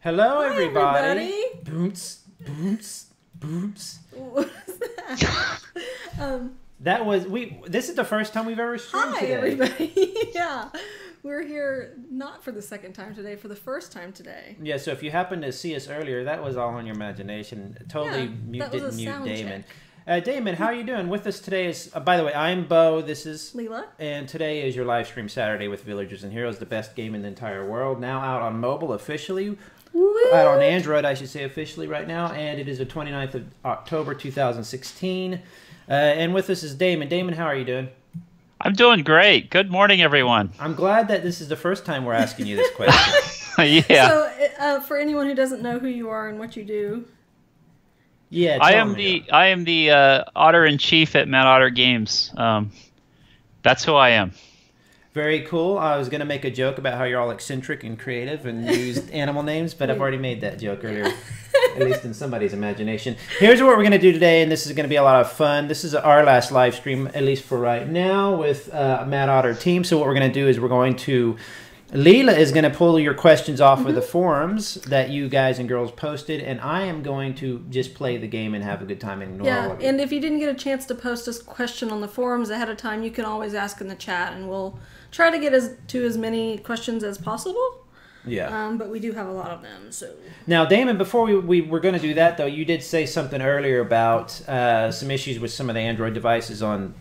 Hello, Hi, everybody. everybody. Booms, booms, booms. What was that? That was This is the first time we've ever streamed Hi, today. everybody. Yeah, we're here not for the second time today, for the first time today. Yeah, so if you happened to see us earlier, that was all on your imagination. Totally didn't mute Damon. Damon, how are you doing? With us today is, by the way, I'm Bo. This is Leela. And today is your live stream Saturday with Villagers and Heroes, the best game in the entire world. Now out on mobile officially. Woo! Out on Android, I should say officially right now. And it is the 29th of October, 2016. And with us is Damon. Damon, how are you doing? I'm doing great. Good morning, everyone. I'm glad that this is the first time we're asking you this question. Yeah. So, for anyone who doesn't know who you are and what you do, Yeah, I am the Otter in Chief at Matt Otter Games. That's who I am. Very cool. I was going to make a joke about how you're all eccentric and creative and used animal names, but I've already made that joke earlier, at least in somebody's imagination. Here's what we're going to do today, and this is going to be a lot of fun. This is our last live stream, at least for right now, with Matt Otter team. So what we're going to do is we're going to... Leela is going to pull your questions off of the forums that you guys and girls posted, and I am going to just play the game and have a good time and ignore all of it. and if you didn't get a chance to post a question on the forums ahead of time, you can always ask in the chat, and we'll try to get to as many questions as possible. Yeah. But we do have a lot of them, so... Now, Damon, before we were going to do that, though, you did say something earlier about some issues with some of the Android devices on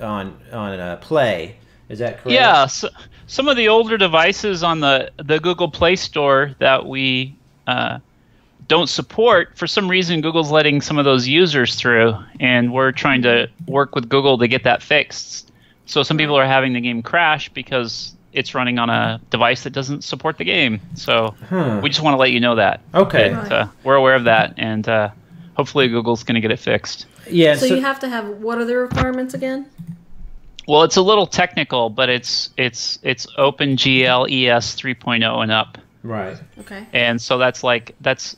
Play. Is that correct? Yeah. So, some of the older devices on the Google Play Store that we don't support, for some reason, Google's letting some of those users through, and we're trying to work with Google to get that fixed. So some people are having the game crash because it's running on a device that doesn't support the game. So we just want to let you know that. Okay. That, we're aware of that, and hopefully Google's going to get it fixed. Yeah. So you have to have... What are the requirements again? Well, it's a little technical, but it's OpenGL ES 3.0 and up. Right. Okay. And so that's GP.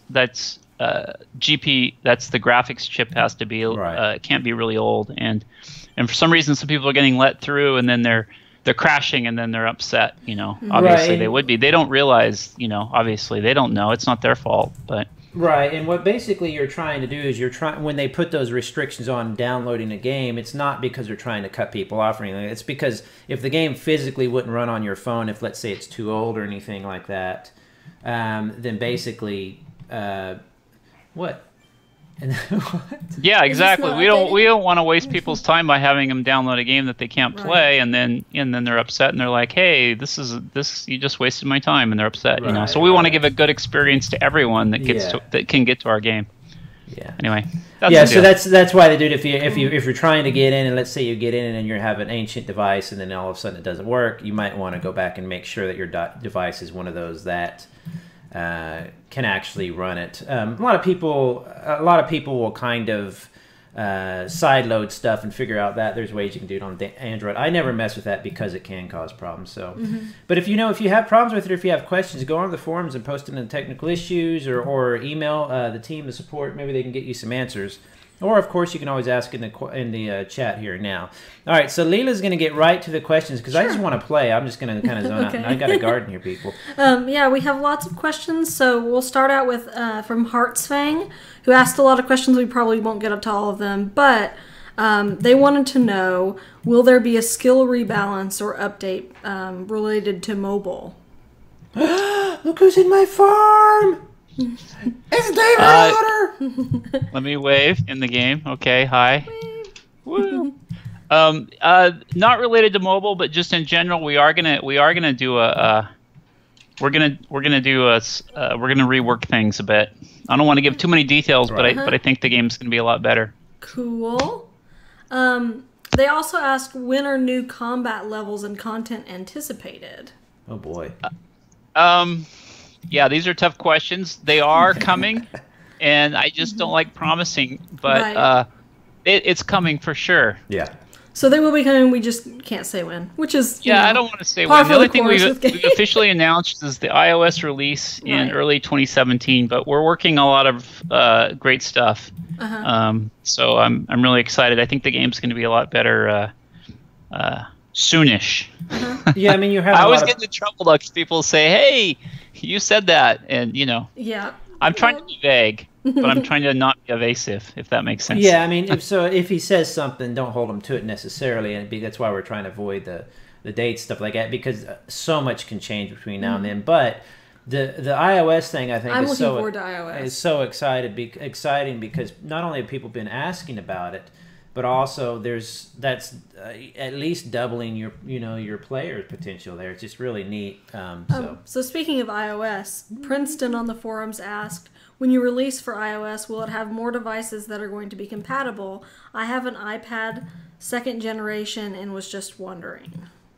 That's the graphics chip has to be. It can't be really old. And for some reason, some people are getting let through, and then they're crashing, and then they're upset. Obviously they would be. They don't realize. Obviously they don't know. It's not their fault, but. Right, and what basically you're trying to do is when they put those restrictions on downloading a game, it's not because they're trying to cut people off or anything. It's because if the game physically wouldn't run on your phone, if let's say it's too old or anything like that, then basically, what? What? Yeah, exactly. We don't want to waste people's time by having them download a game that they can't play, and then they're upset and they're like, "Hey, this you just wasted my time," and they're upset. So we want to give a good experience to everyone that can get to our game. Yeah. Anyway. So that's why they do it. If you're trying to get in, and let's say you get in and you have an ancient device, and then all of a sudden it doesn't work, you might want to go back and make sure that your device is one of those that can actually run it. A lot of people will kind of sideload stuff and figure out that there's ways you can do it on Android. I never mess with that because it can cause problems. So, but if you have problems with it, or if you have questions, go on the forums and post them in technical issues, or email the team, the support. Maybe they can get you some answers. Or, of course, you can always ask in the chat here now. All right, so Leela's going to get right to the questions because I just want to play. I'm just going to kind of zone out. I got a garden here, people. Yeah, we have lots of questions. So we'll start out with from Heartsfang, who asked a lot of questions. We probably won't get up to all of them, but they wanted to know, will there be a skill rebalance or update related to mobile? Look who's in my farm! It's Damon Otter! Let me wave in the game. Okay, hi. Woo. Not related to mobile, but just in general, we're gonna rework things a bit. I don't want to give too many details, but I think the game's gonna be a lot better. Cool. They also asked, when are new combat levels and content anticipated? Oh boy. Yeah, these are tough questions. They are coming, and I just don't like promising, but it's coming for sure. Yeah. So they will be coming, we just can't say when, which is, I don't want to say when. The only thing we've officially announced is the iOS release in early 2017, but we're working a lot of great stuff. So I'm really excited. I think the game's going to be a lot better soonish. Yeah, I mean, you have. I always get into trouble because people say, "Hey, You said that, and Yeah. I'm trying to be vague, but I'm trying to not be evasive, if that makes sense. Yeah, I mean, if he says something, don't hold him to it necessarily, and that's why we're trying to avoid the date stuff like that, because so much can change between now and then. But the iOS thing, I think, I'm looking forward to iOS. Is so exciting because not only have people been asking about it, but also that's at least doubling your player potential there. It's just really neat. So speaking of iOS, Princeton on the forums asked, when you release for iOS, will it have more devices that are going to be compatible? I have an iPad 2nd generation and was just wondering.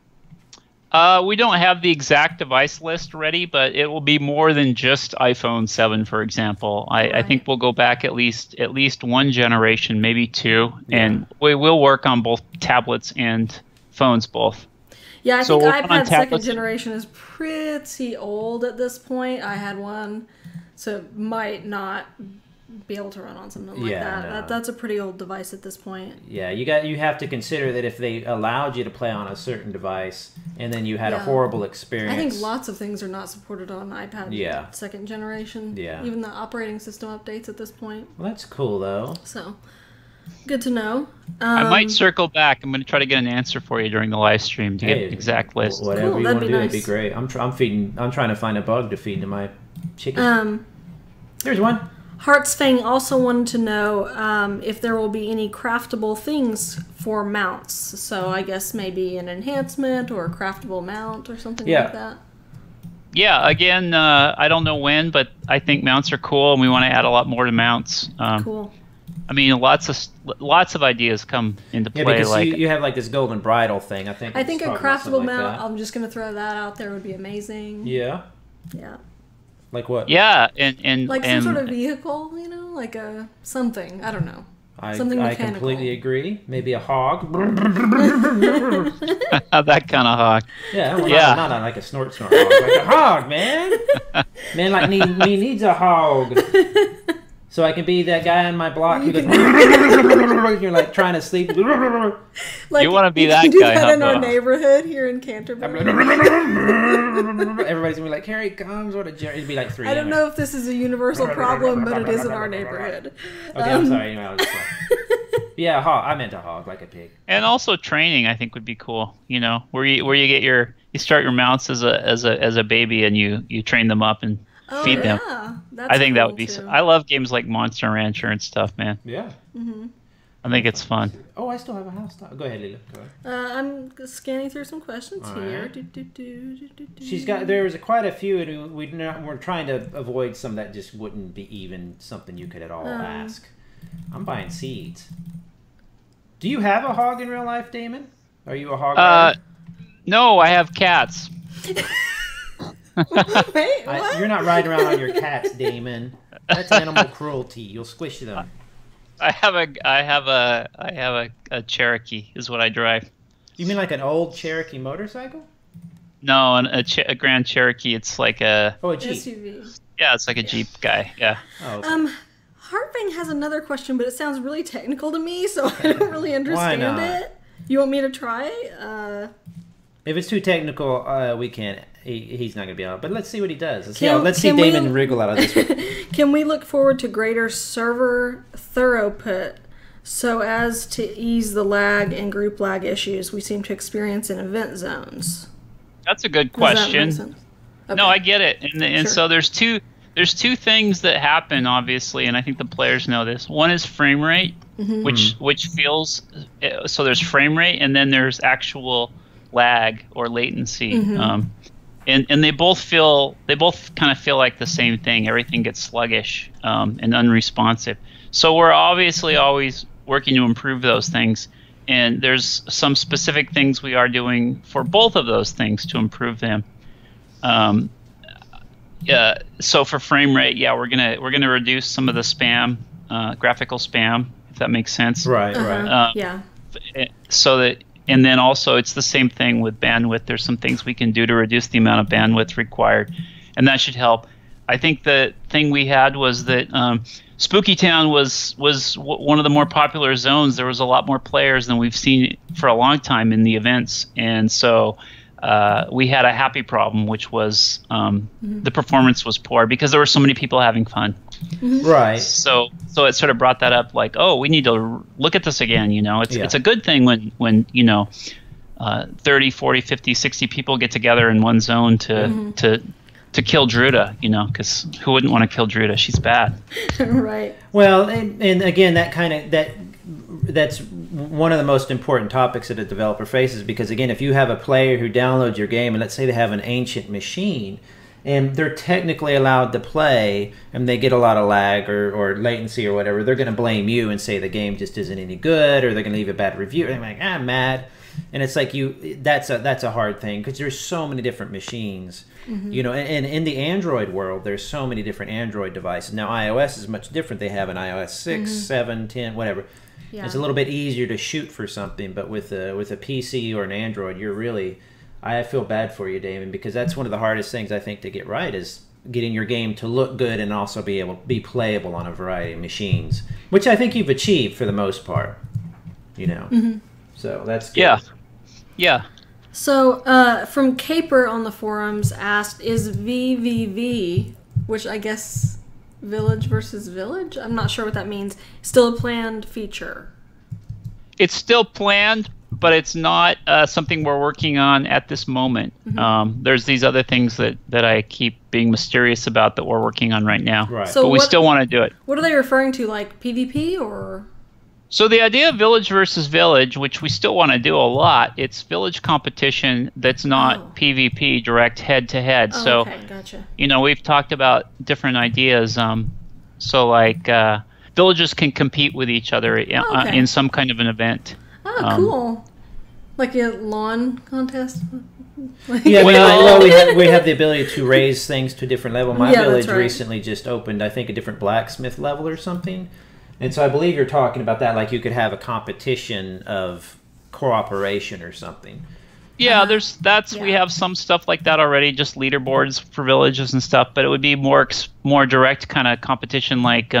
We don't have the exact device list ready, but it will be more than just iPhone 7, for example. I think we'll go back at least one generation, maybe two, and we will work on both tablets and phones both. Yeah, I think iPad 2nd generation is pretty old at this point. I had one, so it might not be able to run on something like that. No. That's a pretty old device at this point. Yeah, you have to consider that if they allowed you to play on a certain device and then you had a horrible experience. I think lots of things are not supported on iPad 2nd generation. Yeah. Even the operating system updates at this point. Well, that's cool though. So, good to know. I might circle back. I'm going to try to get an answer for you during the live stream to get an exact list. Whatever you want to do, it'd be great. I'm trying to find a bug to feed to my chicken. There's one. Heartsfang also wanted to know if there will be any craftable things for mounts. So I guess maybe an enhancement or a craftable mount or something like that. Yeah, again, I don't know when, but I think mounts are cool, and we want to add a lot more to mounts. Cool. I mean, lots of ideas come into play. Yeah, because you have like this golden bridle thing. I think a craftable mount, I'm just going to throw that out there, would be amazing. Yeah. Yeah. Like what? Yeah, and like some sort of vehicle, like a something. I don't know. Something mechanical. I completely agree. Maybe a hog. That kind of hog. Yeah, not like a snort hog, like a hog, man. Man, like me needs a hog. So I can be that guy on my block who goes, you're like trying to sleep. Like, you want to be that guy. Do guy, that in our neighborhood here in Canterbury. Everybody's gonna be like, here he comes, what a jerk. It'd be like 3 I don't know if this is a universal problem, but it is in our neighborhood. Okay, I'm sorry. Anyway, I was just yeah, a hog. I meant a hog, like a pig. And also training, I think, would be cool. Where you get you start your mounts as a baby, and you train them up and feed them. That's I think cool that would be. too. I love games like Monster Rancher and stuff, man. Yeah. Mm-hmm. I think it's fun. Oh, I still have a house. Go ahead, Lila. Go ahead. I'm scanning through some questions here. Right. There was quite a few, and we're trying to avoid some that just wouldn't be even something you could at all ask. I'm buying seeds. Do you have a hog in real life, Damon? Are you a hog guy? No, I have cats. Wait, what? You're not riding around on your cats, Damon. That's animal cruelty. You'll squish them. I have a Cherokee is what I drive. You mean like an old Cherokee motorcycle? No, a Grand Cherokee. It's like a Jeep. SUV. Yeah, it's like a Jeep guy. Yeah. Oh, okay. Heartfang has another question, but it sounds really technical to me, so I don't really understand it. You want me to try? If it's too technical, we can't. He's not going to be on. But let's see what he does. Let's see Damon wriggle out of this one. Can we look forward to greater server throughput so as to ease the lag and group lag issues we seem to experience in event zones? That's a good question. Okay. No, I get it. And Sure. so there's two things that happen, obviously, and I think the players know this. One is frame rate, which feels so. There's frame rate, and then there's actual lag or latency. And they both kind of feel like the same thing. Everything gets sluggish and unresponsive. So we're obviously always working to improve those things. And there's some specific things we are doing for both of those things to improve them. So for frame rate, we're gonna reduce some of the spam, graphical spam, if that makes sense. Right. Yeah. So that. And then also, it's the same thing with bandwidth. There's some things we can do to reduce the amount of bandwidth required, and that should help. I think the thing we had was that Spooky Town was one of the more popular zones. There was a lot more players than we've seen for a long time in the events, and so we had a happy problem, which was the performance was poor because there were so many people having fun. Right. So it sort of brought that up, like, oh, we need to look at this again. You know, it's a good thing when 30, 40, 50, 60 people get together in one zone to kill Druda, you know, because who wouldn't want to kill Druda? She's bad. Right. Well, and again, that's one of the most important topics that a developer faces, because again, if you have a player who downloads your game and let's say they have an ancient machine and they're technically allowed to play and they get a lot of lag or latency or whatever, they're going to blame you and say the game just isn't any good, or they're going to leave a bad review. They're like, I'm mad. And it's like that's a hard thing because there's so many different machines, you know, and in the Android world, there's so many different Android devices. Now, iOS is much different. They have an iOS 6, 7, 10, whatever. Yeah. It's a little bit easier to shoot for something, but with a PC or an Android, I feel bad for you, Damon, because that's one of the hardest things I think to get right is getting your game to look good and also be able to be playable on a variety of machines, which I think you've achieved for the most part, you know. So that's good. Yeah. So from Caper on the forums asked, is VVV, which I guess Village versus Village, I'm not sure what that means, still a planned feature? It's still planned, but it's not something we're working on at this moment. There's these other things that I keep being mysterious about that we're working on right now. Right. So but we still want to do it. What are they referring to, like PvP or? So the idea of Village versus Village, which we still want to do a lot, it's Village competition that's not PvP, direct head-to-head. So, okay, gotcha. You know, we've talked about different ideas. So like villages can compete with each other in some kind of an event. Oh, cool. Like a lawn contest? Yeah, we have the ability to raise things to a different level. My village recently just opened, I think, a different blacksmith level or something. And so I believe you're talking about that, like you could have a competition of cooperation or something. Yeah, we have some stuff like that already, just leaderboards for villages and stuff. But it would be more direct kind of competition, like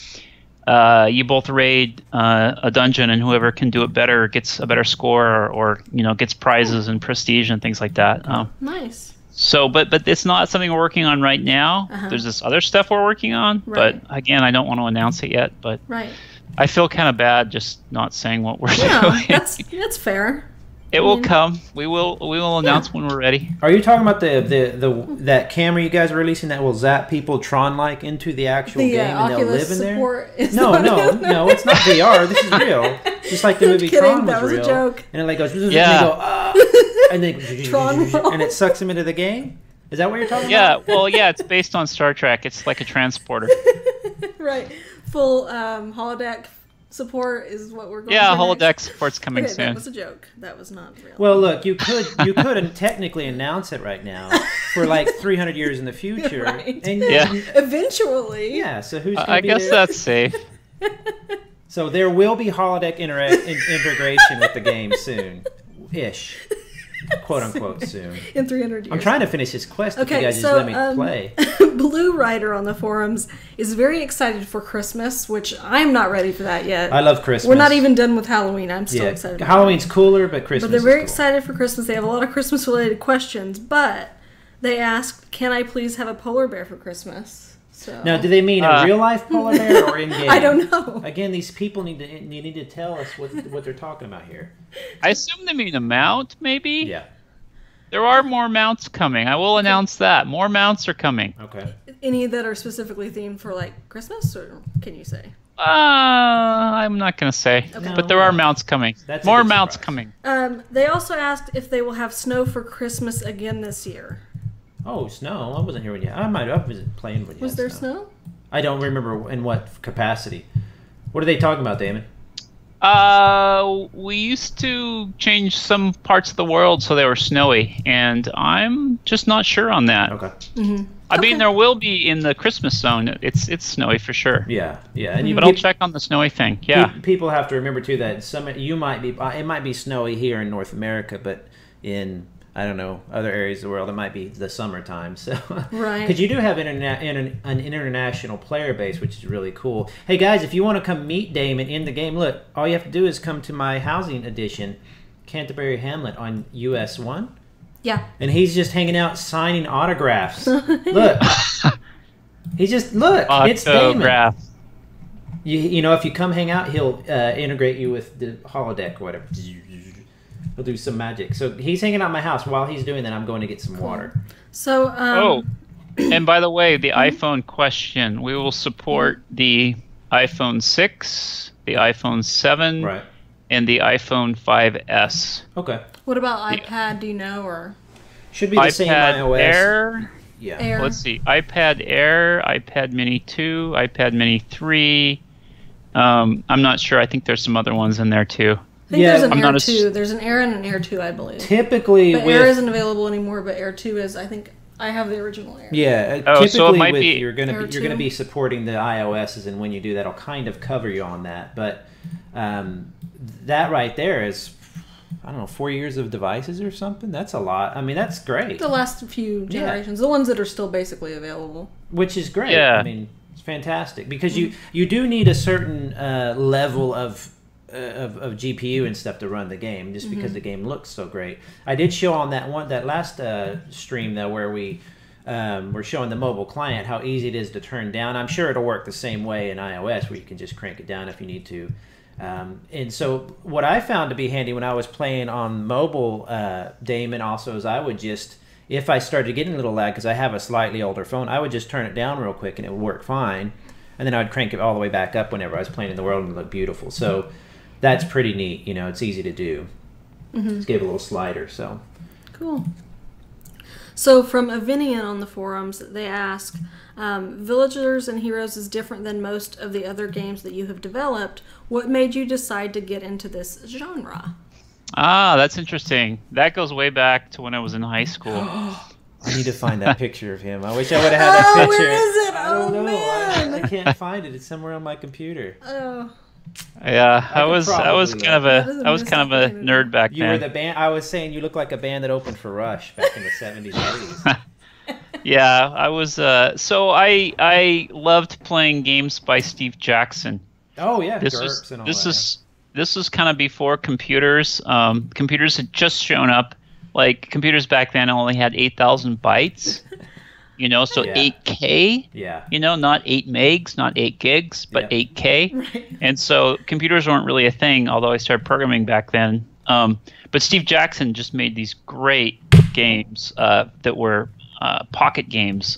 you both raid a dungeon, and whoever can do it better gets a better score, or you know, gets prizes and prestige and things like that. Nice. So, but it's not something we're working on right now. There's this other stuff we're working on, but again, I don't want to announce it yet. But I feel kind of bad just not saying what we're doing. That's fair. It will come. We will announce when we're ready. Are you talking about that camera you guys are releasing that will zap people Tron-like into the actual game and they'll live in there? No, it's not VR. This is real. Just like the movie Tron was real. That was a joke. And it like goes, and they go, and then Tron and it sucks them into the game. Is that what you're talking about? Yeah. Well, yeah. It's based on Star Trek. It's like a transporter. Right. Full holodeck support is what we're going for holodeck next. Support's coming soon. That was a joke. That was not real. Well, look, you could technically announce it right now for like 300 years in the future. Right. And eventually. Yeah, so who's going to I be guess there? that's safe. So there will be holodeck integration with the game soon-ish. Quote unquote soon. In 300 years. I'm trying to finish this quest if you guys just let me play. Blue Rider on the forums is very excited for Christmas, which I'm not ready for that yet. I love Christmas. We're not even done with Halloween. I'm still excited. Halloween's cooler, but Christmas But they're very is cool. excited for Christmas. They have a lot of Christmas related questions, but they asked, can I please have a polar bear for Christmas? So. Now, do they mean a real life polar bear or in game? I don't know. Again, these people need to tell us what they're talking about here. I assume they mean a mount, maybe? Yeah. There are more mounts coming. I will announce that. More mounts are coming. Okay. Any that are specifically themed for like Christmas, or can you say? I'm not going to say. Okay. But there are mounts coming. That's more mounts coming. They also asked if they will have snow for Christmas again this year. Oh, snow! I wasn't here when you. I might have been playing when you. Was there snow? I don't remember in what capacity. What are they talking about, Damon? We used to change some parts of the world so they were snowy, and I'm just not sure on that. Okay. Mm-hmm. I mean, there will be in the Christmas zone. It's snowy for sure. Yeah. And but I'll check on the snowy thing. Yeah. People have to remember too that it might be snowy here in North America, but in I don't know other areas of the world it might be the summertime. So right. Because you do have an international player base, which is really cool. Hey guys, if you want to come meet Damon in the game, look, all you have to do is come to my housing edition, Canterbury Hamlet on US 1. Yeah. And he's just hanging out signing autographs. Look. It's Damon. Autograph. You know, if you come hang out, he'll integrate you with the holodeck or whatever. He'll do some magic. So he's hanging out at my house. While he's doing that, I'm going to get some water. So, and by the way, the iPhone question, we will support the iPhone 6, the iPhone 7, Right. and the iPhone 5S. Okay. what about iPad? Do you know, or Should be the same iOS. Air. Yeah. Air? Let's see. iPad Air, iPad Mini 2, iPad Mini 3. I'm not sure. I think there's some other ones in there too. I think Yeah, there's an I'm Air not 2. There's an Air and an Air 2, I believe. Typically, But with Air isn't available anymore, but Air 2 is. I think I have the original Air. yeah, Oh, typically so it might with be you're Air gonna 2. be supporting the iOSs, and when you do that, it'll kind of cover you on that. But that right there is, I don't know, 4 years of devices or something. That's a lot. I mean, that's great. The last few generations, the ones that are still basically available. Which is great. Yeah. I mean, it's fantastic because you do need a certain level of GPU and stuff to run the game, just because the game looks so great. I did show on that last stream though, where we were showing the mobile client how easy it is to turn down. I'm sure it'll work the same way in iOS, where you can just crank it down if you need to. And so what I found to be handy when I was playing on mobile, Damon, also, is I would just, if I started getting a little lag, because I have a slightly older phone, I would just turn it down real quick and it would work fine. And then I would crank it all the way back up whenever I was playing in the world and it looked beautiful. So that's pretty neat. You know, it's easy to do. Just gave a little slider, so. Cool. So from Avinian on the forums, they ask, Villagers and Heroes is different than most of the other games that you have developed. What made you decide to get into this genre? Ah, that's interesting. That goes way back to when I was in high school. I need to find that picture of him. I wish I would have had that picture. Where is it? I don't know. Man. I can't find it. It's somewhere on my computer. Oh. Yeah, I was probably kind of That is a a missed nerd back You were then. the band. I was saying you look like a band that opened for Rush back in the 70s, 80s. Yeah, I was. So I loved playing games by Steve Jackson. Oh yeah, This GURPS and all this that. is this was kind of before computers. Computers had just shown up. Like computers back then only had 8,000 bytes. You know, so Yeah. 8K. Yeah. You know, not 8 megs, not 8 gigs, but Yeah. 8K. Right. And so computers weren't really a thing, although I started programming back then. But Steve Jackson just made these great games that were pocket games.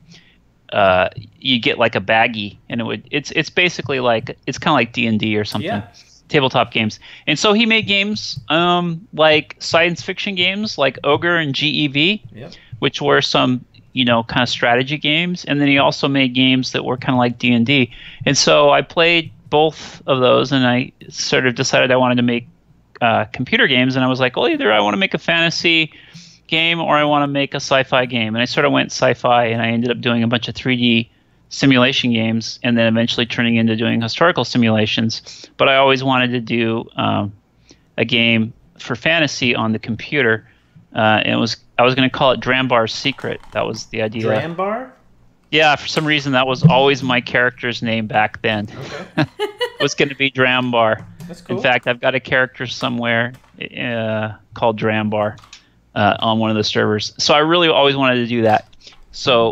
You get like a baggie, and it's basically like, it's kind of like D&D or something. Yeah. Tabletop games. And so he made games like science fiction games like Ogre and GEV, Yep. which were some, you know, kind of strategy games. And then he also made games that were kind of like D&D. And so I played both of those, and I sort of decided I wanted to make computer games. And I was like, well, either I want to make a fantasy game or I want to make a sci-fi game. And I sort of went sci-fi, and I ended up doing a bunch of 3D simulation games, and then eventually turning into doing historical simulations. But I always wanted to do a game for fantasy on the computer. And I was going to call it Drambar's Secret. That was the idea. Drambar? Yeah, for some reason that was always my character's name back then. Okay. Was going to be Drambar. That's cool. In fact, I've got a character somewhere called Drambar on one of the servers. So I really always wanted to do that. So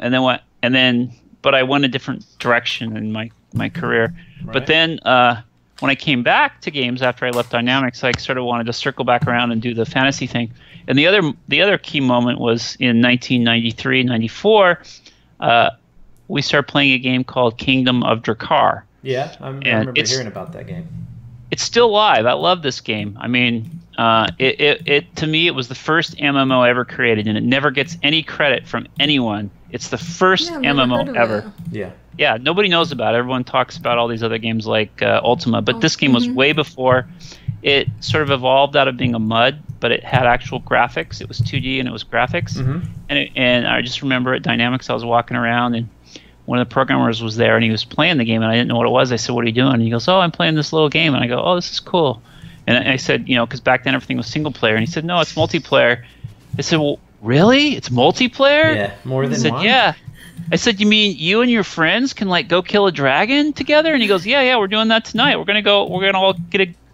but I went a different direction in my career. Right. But then when I came back to games after I left Dynamics, I sort of wanted to circle back around and do the fantasy thing. And the other key moment was in 1993, 94. We started playing a game called Kingdom of Drakkar. Yeah, I remember hearing about that game. It's still live. I love this game. I mean, it to me, it was the first MMO ever created, and it never gets any credit from anyone. It's the first Yeah, I've never heard MMO of ever. it. Yeah. Yeah, nobody knows about it. Everyone talks about all these other games like Ultima, but this game was way before. It sort of evolved out of being a MUD, but it had actual graphics. It was 2D and it was graphics. And I just remember at Dynamics, I was walking around, and one of the programmers was there, and he was playing the game, and I didn't know what it was. I said, "What are you doing?" And he goes, "Oh, I'm playing this little game." And I go, "Oh, this is cool." And I said, you know, because back then everything was single player. And he said, "No, it's multiplayer." I said, "Well, really? It's multiplayer?" Yeah, more than He said, one? "Yeah." I said, "You mean you and your friends can like go kill a dragon together?" And he goes, "Yeah, we're doing that tonight. We're gonna all get a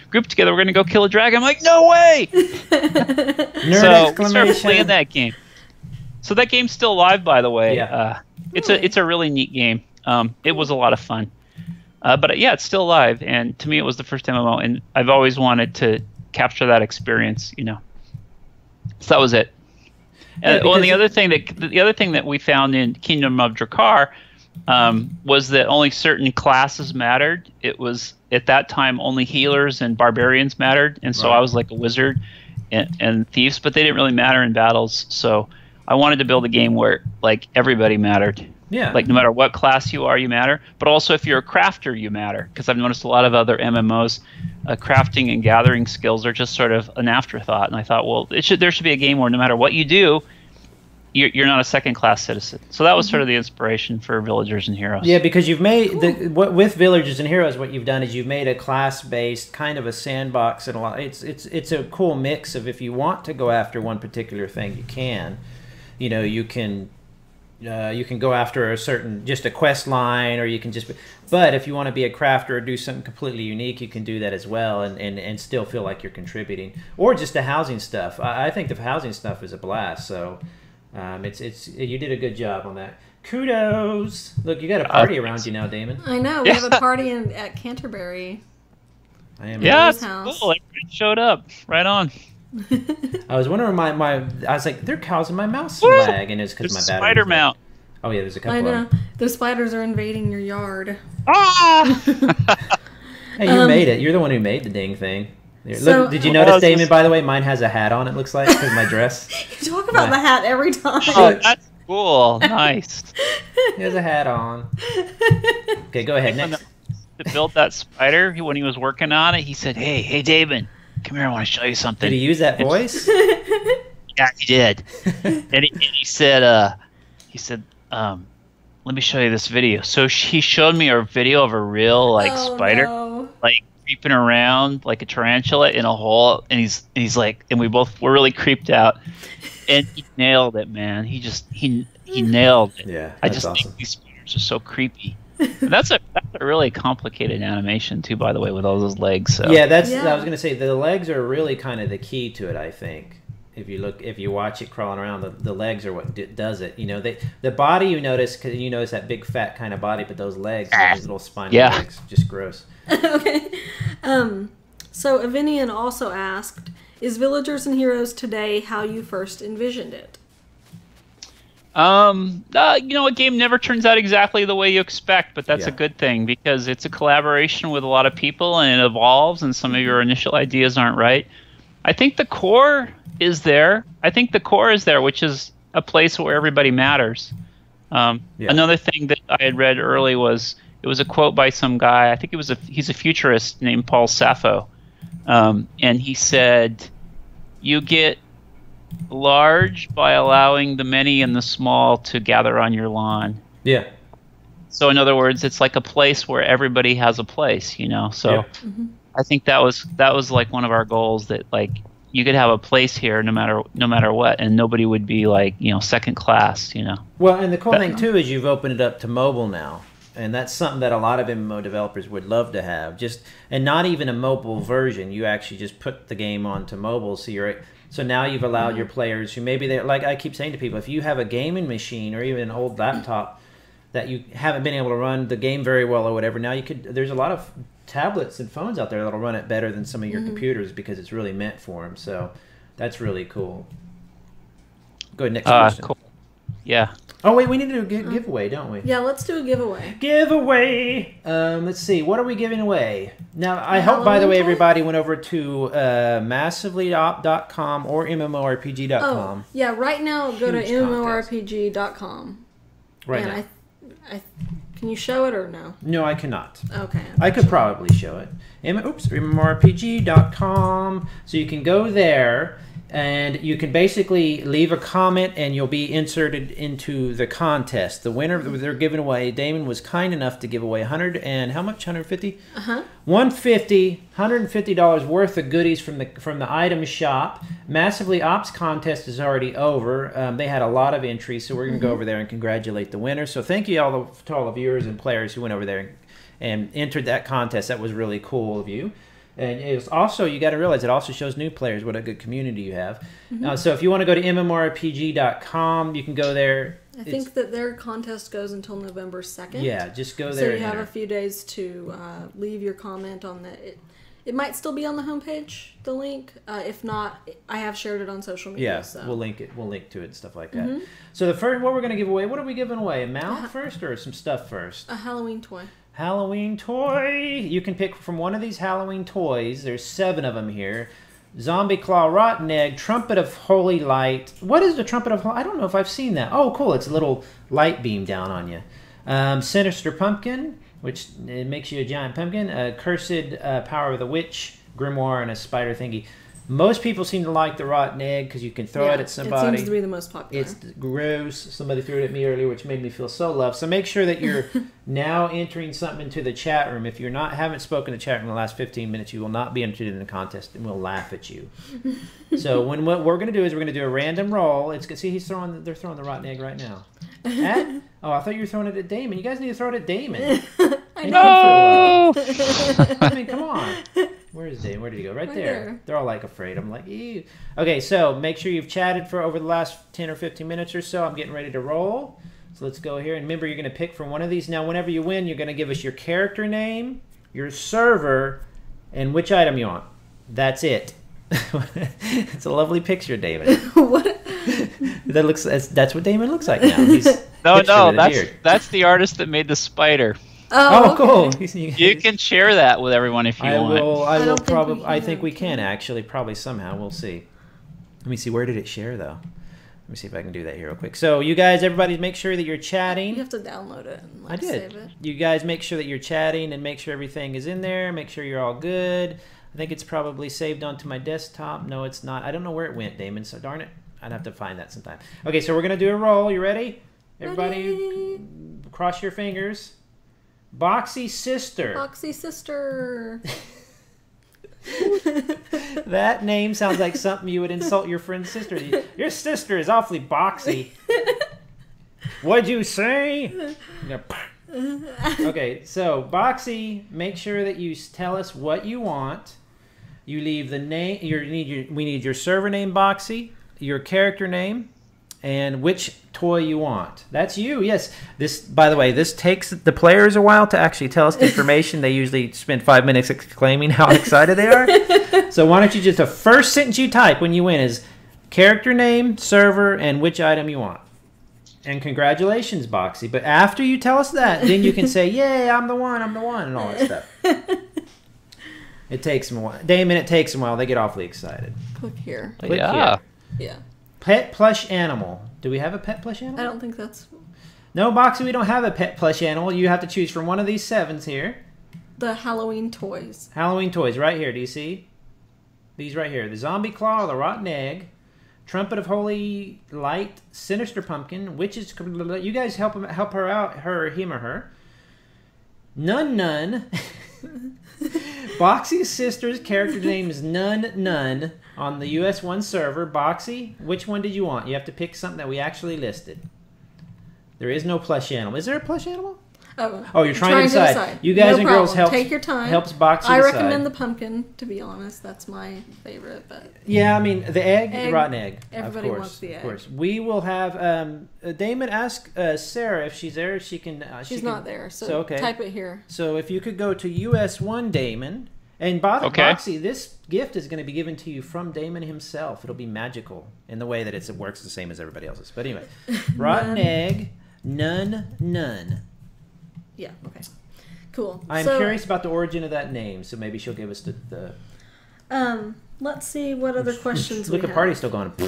group together. We're going to go kill a dragon. I'm like, no way! Nerd So we started exclamation. playing that game. So that game's still alive, by the way. Yeah. It's a really neat game. It was a lot of fun. But yeah, it's still alive, and to me, it was the first MMO, and I've always wanted to capture that experience, you know. So that was it. Yeah, Well, and because the other thing that we found in Kingdom of Drakkar was that only certain classes mattered. It was at that time only healers and barbarians mattered, and so Right. I was like a wizard and thieves, but they didn't really matter in battles. So I wanted to build a game where like everybody mattered. Yeah. Like no matter what class you are, you matter. But also if you're a crafter, you matter. Because I've noticed a lot of other MMOs, crafting and gathering skills are just sort of an afterthought. And I thought, well, there should be a game where no matter what you do, you're not a second-class citizen. So that was sort of the inspiration for Villagers and Heroes. Yeah, because you've made with Villagers and Heroes, what you've done is you've made a class-based kind of a sandbox, and a lot. It's a cool mix of if you want to go after one particular thing, you can. You know, you can go after just a quest line, or you can just. But if you want to be a crafter or do something completely unique, you can do that as well, and still feel like you're contributing. Or just the housing stuff. I think the housing stuff is a blast. So. You did a good job on that. Kudos. Look, you got a party around you now, Damon. I know. We have a party at Canterbury. I am. Yeah, His it's house. cool. Everybody showed up. Right on. I was wondering I was like, they're causing my mouse to lag, and it's because There's my a battery. spider mount. Oh yeah, there's a couple I of know. them. The spiders are invading your yard. Ah! Hey, you made it. You're the one who made the dang thing. Here, So- look, did you notice, Damon? By the way, mine has a hat on. It looks like because my dress. You talk about the hat every time. Oh, that's cool. Nice. He has a hat on. Okay, go ahead. Next. To build that spider, when he was working on it, he said, "Hey, David, come here. I want to show you something." Did he use that voice? Yeah, he did. and he said, let me show you this video. So he showed me a video of a real spider, No. like creeping around like a tarantula in a hole, and he's like, and we're really creeped out, and he nailed it, man. He nailed it. Yeah, I that's just awesome. think these spiders are so creepy. And that's a really complicated animation too, by the way, with all those legs. So. Yeah, I Yeah. was gonna say the legs are really kind of the key to it. I think if you watch it crawling around, the legs are what does it. You know, the body you notice that big fat kind of body, but those legs, those little spiny legs, just gross. Okay. So Avinian also asked, "Is Villagers and Heroes today how you first envisioned it?" A game never turns out exactly the way you expect, but that's a Yeah. good thing because it's a collaboration with a lot of people and it evolves, and some of your initial ideas aren't right. I think the core is there. Which is a place where everybody matters. Another thing that I had read early was it was a quote by some guy. I think he's a futurist named Paul Sappho, and he said, "You get large by allowing the many and the small to gather on your lawn." Yeah. So in other words, it's like a place where everybody has a place, you know. So Yeah. I think that was like one of our goals, that like you could have a place here no matter what, and nobody would be like, second class, you know. Well, and the cool thing too is you've opened it up to mobile now, and that's something that a lot of MMO developers would love to have. And not even a mobile version. You actually just put the game onto mobile, so now you've allowed your players who maybe they, like I keep saying to people, if you have a gaming machine or even an old laptop that you haven't been able to run the game very well or whatever, now there's a lot of tablets and phones out there that'll run it better than some of your computers because it's really meant for them. So that's really cool. Go ahead, next question. Cool. Yeah. Oh wait, we need to do a giveaway, don't we? Yeah, let's do a giveaway. Giveaway. Let's see. What are we giving away? Now, I hope, by the way, everybody went over to massivelyop.com or mmorpg.com. Oh, yeah, right now go to Huge contest. mmorpg.com. Right and now. I can you show it or no? No, I cannot. Okay. I could probably show it. mmorpg.com. So you can go there, and you can basically leave a comment, and you'll be inserted into the contest. The winner they're giving away. Damon was kind enough to give away 100 and how much? 150. $150 worth of goodies from the item shop. Massively Ops contest is already over. They had a lot of entries, so we're gonna go over there and congratulate the winner. So thank you to all the viewers and players who went over there and entered that contest. That was really cool of you. And it's also, you got to realize, it also shows new players what a good community you have. Mm-hmm. So if you want to go to mmorpg.com, you can go there. I think that their contest goes until November 2nd. Yeah, just go So there. you have a few days to leave your comment on the... It might still be on the homepage, the link. If not, I have shared it on social media. Yeah, so. we'll link it. We'll link to it and stuff like that. So the first, what we're going to give away, what are we giving away? A mount first or some stuff first? A Halloween toy. Halloween toy. You can pick from one of these Halloween toys. There's 7 of them here. Zombie Claw, Rotten Egg, Trumpet of Holy Light. What is the Trumpet of Holy? I don't know if I've seen that. Oh, cool. It's a little light beam down on you. Sinister Pumpkin, which it makes you a giant pumpkin. Cursed Power of the Witch, Grimoire, and a spider thingy. Most people seem to like the Rotten Egg because you can throw it at somebody. It seems to be the most popular. It's gross. Somebody threw it at me earlier, which made me feel so loved. So make sure that you're now entering something into the chat room. If you're not, haven't spoken to the chat room in the last 15 minutes, you will not be entered in the contest, and we'll laugh at you. So what we're going to do is we're going to do a random roll. It's see they're throwing the Rotten Egg right now. I thought you were throwing it at Damon. You guys need to throw it at Damon. No! I mean, come on. Where is Damon? Where did he go? Right there. They're all like afraid. I'm like, ew. Okay, so make sure you've chatted for over the last 10 or 15 minutes or so. I'm getting ready to roll. So let's go here. And remember, you're going to pick from one of these. Now, whenever you win, you're going to give us your character name, your server, and which item you want. That's it. It's a lovely picture, Damon. What? That's what Damon looks like now. He's No, that's the artist that made the spider. Oh, cool. You can share that with everyone if you want. I will probably. I think we can actually, probably somehow. We'll see. Let me see. Where did it share though? Let me see if I can do that here real quick. So you guys, everybody, make sure that you're chatting. You have to download it and I did. save it. You guys make sure that you're chatting and make sure everything is in there. Make sure you're all good. I think it's probably saved onto my desktop. No, it's not. I don't know where it went, Damon. So darn it. I'd have to find that sometime. Okay, so we're gonna do a roll. You ready? Everybody, cross your fingers. Boxy Sister. Boxy Sister. That name sounds like something you would insult your friend's sister. Your sister is awfully boxy. What'd you say? Okay, so Boxy, make sure that you tell us what you want. You leave the name. We need your server name, Boxy, your character name, and which toy you want. That's you. Yes. This, by the way, this takes the players a while to actually tell us the information. They usually spend 5 minutes exclaiming how excited they are. So why don't you just, the first sentence you type when you win is character name, server, and which item you want. And congratulations, Boxy. But after you tell us that, then you can say, yay, I'm the one, and all that stuff. It takes them a while. Damon, it takes them a while. They get awfully excited. Click here. Click Yeah. here. Yeah. Pet plush animal. Do we have a pet plush animal? I don't think that's... No, Boxy, we don't have a pet plush animal. You have to choose from one of these 7s here. The Halloween toys. Halloween toys right here. Do you see? These right here. The Zombie Claw, the Rotten Egg, Trumpet of Holy Light, Sinister Pumpkin, Witches... You guys help her out, him or her. Nun. Boxy's sister's character name is Nun on the US 1 server. Boxy, which one did you want? You have to pick something that we actually listed. There is no plush animal. Is there a plush animal? Oh, you're trying to decide. You guys and girls Take your time. Helps Boxy I decide. recommend the pumpkin, to be honest. That's my favorite. But yeah, I mean, the egg, the rotten egg. Everybody wants the egg. Of course. We will have... Damon, ask Sarah if she's there. She can... she's not there, so okay. Type it here. So if you could go to US 1 Damon... And Boxy, this gift is going to be given to you from Damon himself. It'll be magical in the way that it works the same as everybody else's. But anyway, rotten egg, none. Yeah, okay. Cool. I'm curious about the origin of that name, so maybe she'll give us the... Let's see what other questions Look, we at Party's still going...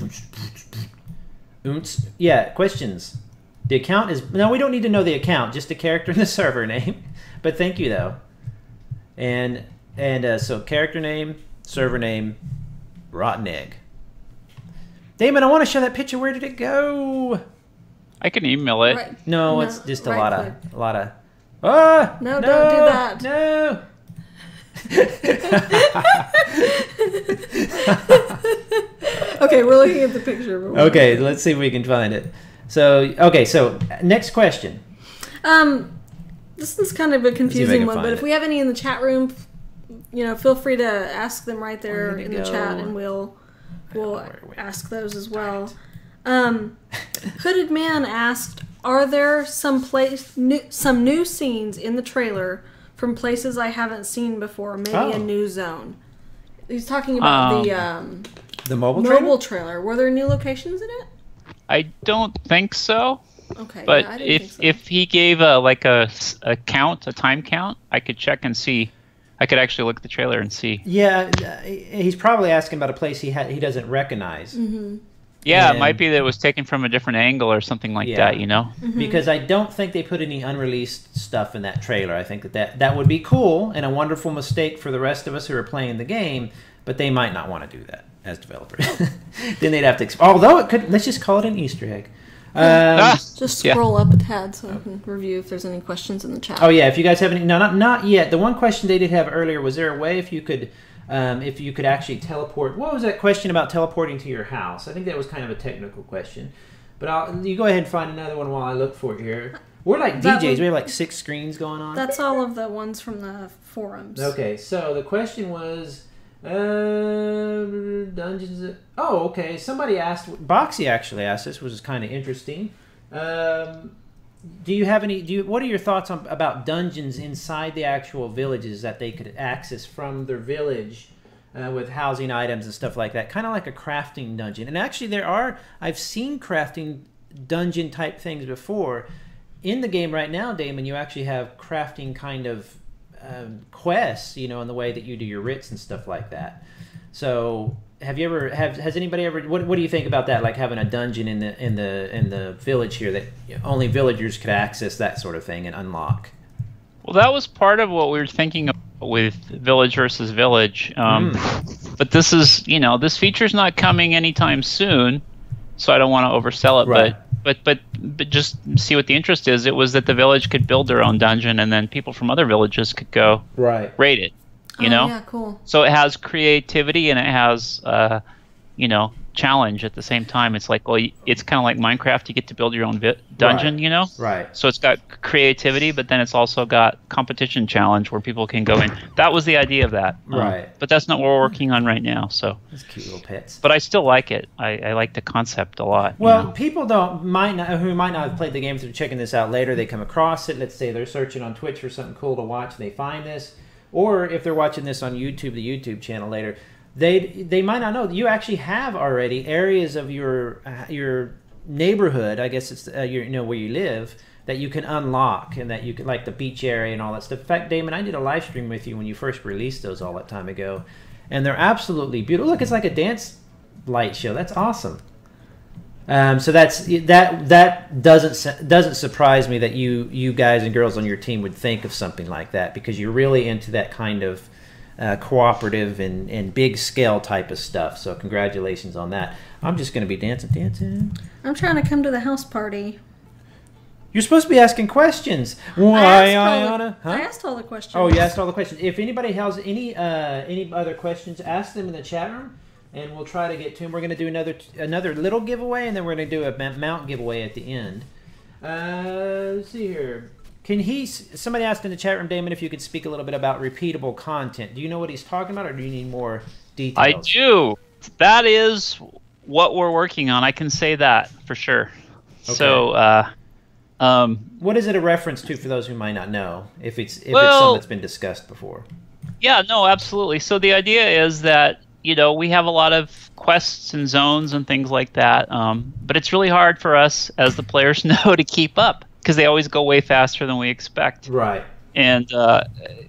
Yeah, questions. The account is... No, we don't need to know the account, just the character and the server name. But thank you, though. And so character name, server name, rotten egg. Damon, I want to show that picture. Where did it go? I can email it. Right. No, it's just a lot of. No, don't do that. No. Okay, we're looking at the picture. Okay, let's see if we can find it. So next question. This is kind of a confusing one, but if we have any in the chat room, feel free to ask them right there in the go? chat, and we'll ask those as well. Hooded Man asked, "Are there some new scenes in the trailer from places I haven't seen before? Maybe a new zone." He's talking about the mobile trailer. Were there new locations in it? I don't think so. Okay, but yeah, I didn't think so. if he gave a time count, I could check and see. I could actually look at the trailer and see. Yeah, he's probably asking about a place he doesn't recognize. Mm-hmm. Yeah, it might be that it was taken from a different angle or something like that, Mm-hmm. Because I don't think they put any unreleased stuff in that trailer. I think that would be cool and a wonderful mistake for the rest of us who are playing the game, but they might not want to do that as developers. Then they'd have to... Although it could... Let's just call it an Easter egg. Just scroll up a tad so I can review if there's any questions in the chat. Oh, yeah, if you guys have any... No, not yet. The one question they did have earlier, was there a way if you could actually teleport... What was that question about teleporting to your house? I think that was kind of a technical question. But you go ahead and find another one while I look for it here. We're like DJs. We have like 6 screens going on. That's all of the ones from the forums. Okay, so the question was... dungeons... Oh, okay. Somebody asked... Boxy actually asked this, which is kind of interesting. Do you have any... What are your thoughts about dungeons inside the actual villages that they could access from their village with housing items and stuff like that? Kind of like a crafting dungeon. And actually I've seen crafting dungeon type things before. In the game right now, Damon, you actually have crafting kind of quests, in the way that you do your writs and stuff like that. So has anybody ever... What do you think about that? Like having a dungeon in the village here that only villagers could access, that sort of thing, and unlock? Well, that was part of what we were thinking of with Village versus Village. But this is, this feature's not coming anytime soon, so I don't want to oversell it. Right. But just see what the interest is. It was that the village could build their own dungeon, and then people from other villages could go raid it. Yeah, cool. So it has creativity and it has, challenge at the same time. It's like, well, it's kind of like Minecraft. You get to build your own dungeon, Right. So it's got creativity, but then it's also got competition challenge where people can go in. That was the idea of that. Right. But that's not what we're working on right now. So. That's cute little pets. But I still like it. I like the concept a lot. Well, people who might not have played the game, through checking this out later, they come across it. Let's say they're searching on Twitch for something cool to watch. They find this. Or if they're watching this on YouTube, the YouTube channel later, they might not know you actually have already areas of your neighborhood. I guess it's where you live, that you can unlock, and that you can, like the beach area and all that stuff. In fact, Damon, I did a live stream with you when you first released those all that time ago, and they're absolutely beautiful. Look, it's like a dance light show. That's awesome. So that doesn't surprise me that you guys and girls on your team would think of something like that, because you're really into that kind of cooperative and big scale type of stuff. So congratulations on that. I'm just going to be dancing. I'm trying to come to the house party. You're supposed to be asking questions. I asked all the questions. Oh, you asked all the questions. If anybody has any other questions, ask them in the chat room, and we'll try to get to them. We're going to do another little giveaway, and then we're going to do a mount giveaway at the end. Let's see here. Somebody asked in the chat room, Damon, if you could speak a little bit about repeatable content. Do you know what he's talking about, or do you need more details? I do. That is what we're working on. I can say that for sure. Okay. So, what is it a reference to for those who might not know? If it's something that's been discussed before. Yeah, no, absolutely. So the idea is that we have a lot of quests and zones and things like that, but it's really hard for us as the players know to keep up, because they always go way faster than we expect. Right. And a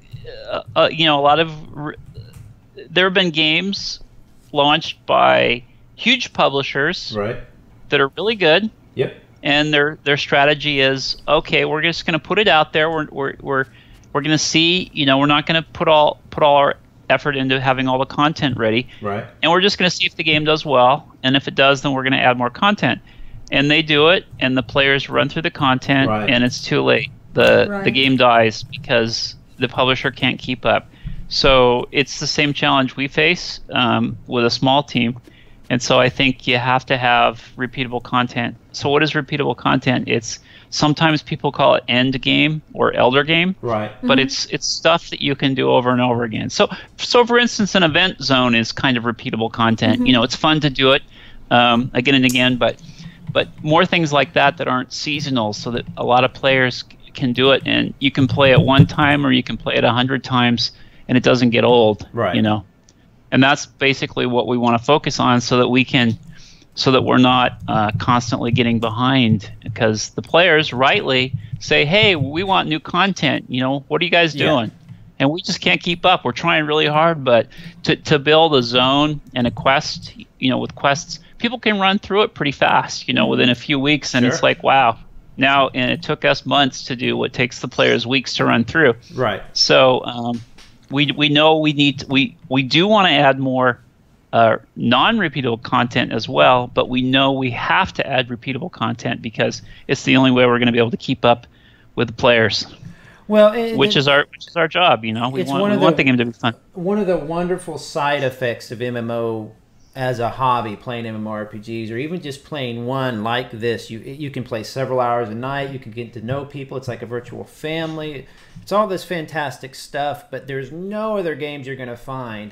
lot of there have been games launched by huge publishers, right, that are really good. Yep. And their strategy is, okay, we're just going to put it out there. We're going to see. We're not going to put all our effort into having all the content ready. Right. And we're just going to see if the game does well, and if it does, then we're going to add more content. And they do it, and the players run through the content, right, and it's too late. The game dies because the publisher can't keep up. So it's the same challenge we face with a small team. And so I think you have to have repeatable content. So what is repeatable content? It's sometimes people call it end game or elder game. Right. But it's stuff that you can do over and over again. So for instance, an event zone is kind of repeatable content. You know, it's fun to do it again and again, but more things like that aren't seasonal, so that a lot of players can do it, and you can play it one time or you can play it 100 times, and it doesn't get old. Right. You know, and that's basically what we want to focus on, so that we're not constantly getting behind, because the players rightly say, hey, we want new content, you know, what are you guys doing? And we just can't keep up. We're trying really hard, but to build a zone and a quest, you know, with quests, people can run through it pretty fast, you know, within a few weeks, and it's like, wow. Now, and it took us months to do what takes the players weeks to run through. Right. So we know we do want to add more non-repeatable content as well, but we know we have to add repeatable content, because it's the only way we're going to be able to keep up with the players. Well, which is our job, you know. We want the game to be fun. One of the wonderful side effects of MMO as a hobby, playing MMORPGs, or even just playing one like this, you can play several hours a night. You can get to know people. It's like a virtual family. It's all this fantastic stuff, but there's no other games you're going to find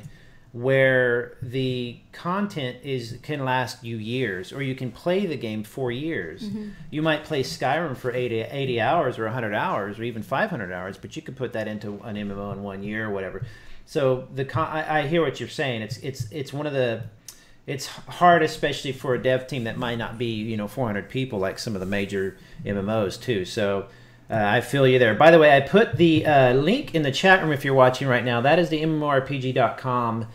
where the content can last you years, or you can play the game for years. You might play Skyrim for 80 hours or 100 hours or even 500 hours, but you could put that into an MMO in 1 year or whatever. So I hear what you're saying. It's one of the... It's hard, especially for a dev team that might not be 400 people like some of the major MMOs too. So I feel you there. By the way, I put the link in the chat room if you're watching right now. That is the MMORPG.com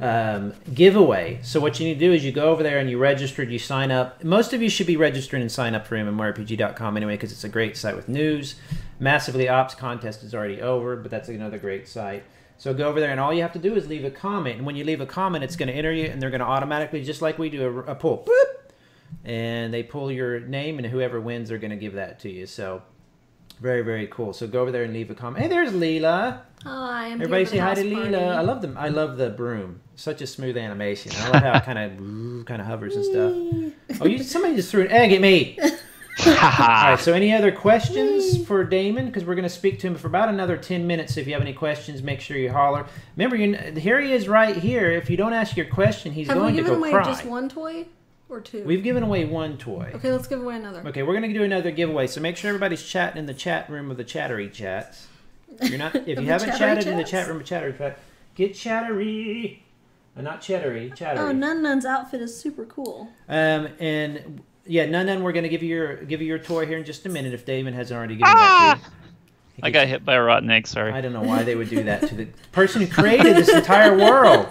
giveaway. So what you need to do is you go over there and you register, you sign up. Most of you should be registered and sign up for MMORPG.com anyway, because it's a great site with news. Massively Ops contest is already over, but that's another great site. So go over there, and all you have to do is leave a comment. And when you leave a comment, it's going to enter you, and they're going to automatically, just like we do, a pull. Boop! And they pull your name, and whoever wins, they're going to give that to you. So very, very cool. So go over there and leave a comment. Hey, there's Leela. Hi, I'm Everybody here say hi to party. Leela. I love them. I love the broom. Such a smooth animation. I love how it kind of hovers and stuff. Oh, somebody just threw an egg at me. All right, so any other questions for Damon? Because we're going to speak to him for about another 10 minutes. So if you have any questions, make sure you holler. Remember, here he is right here. If you don't ask your question, he's going to go cry. Have we given away just one toy or two? We've given away one toy. Okay, let's give away another. Okay, we're going to do another giveaway. So make sure everybody's chatting in the chat room of the Chattery Chats. If you haven't chatted in the chat room of Chattery Chat, get chattery. Not chattery, chattery. Oh, Nun-Nun's outfit is super cool. And... yeah, Nun, we're going to give you your toy here in just a minute if Damon hasn't already given that to you. I got hit by a rotten egg, sorry. I don't know why they would do that to the person who created this entire world.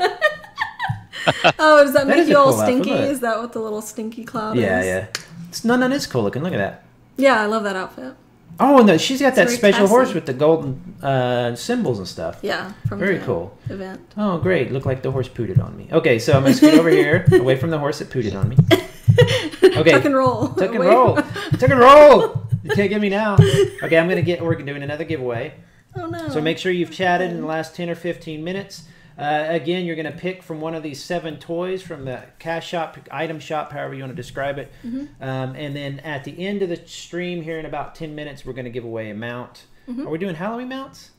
Oh, does that make is you a all cool stinky? outfit, Is that what the little stinky cloud is? Yeah. Nun is cool looking. Look at that. Yeah, I love that outfit. Oh, and she's got that very special classy. horse with the golden symbols and stuff. Yeah, from Very the cool event. Oh, great. Looked like the horse pooted on me. Okay, so I'm going to scoot over here, away from the horse that pooted on me. Okay. Tuck and roll. Tuck and roll. Tuck and roll. You can't get me now. Okay, we're doing another giveaway. Oh no. So make sure you've chatted in the last 10 or 15 minutes. Again, you're going to pick from one of these 7 toys from the cash shop, item shop, however you want to describe it. And then at the end of the stream here in about 10 minutes, we're going to give away a mount. Are we doing Halloween mounts?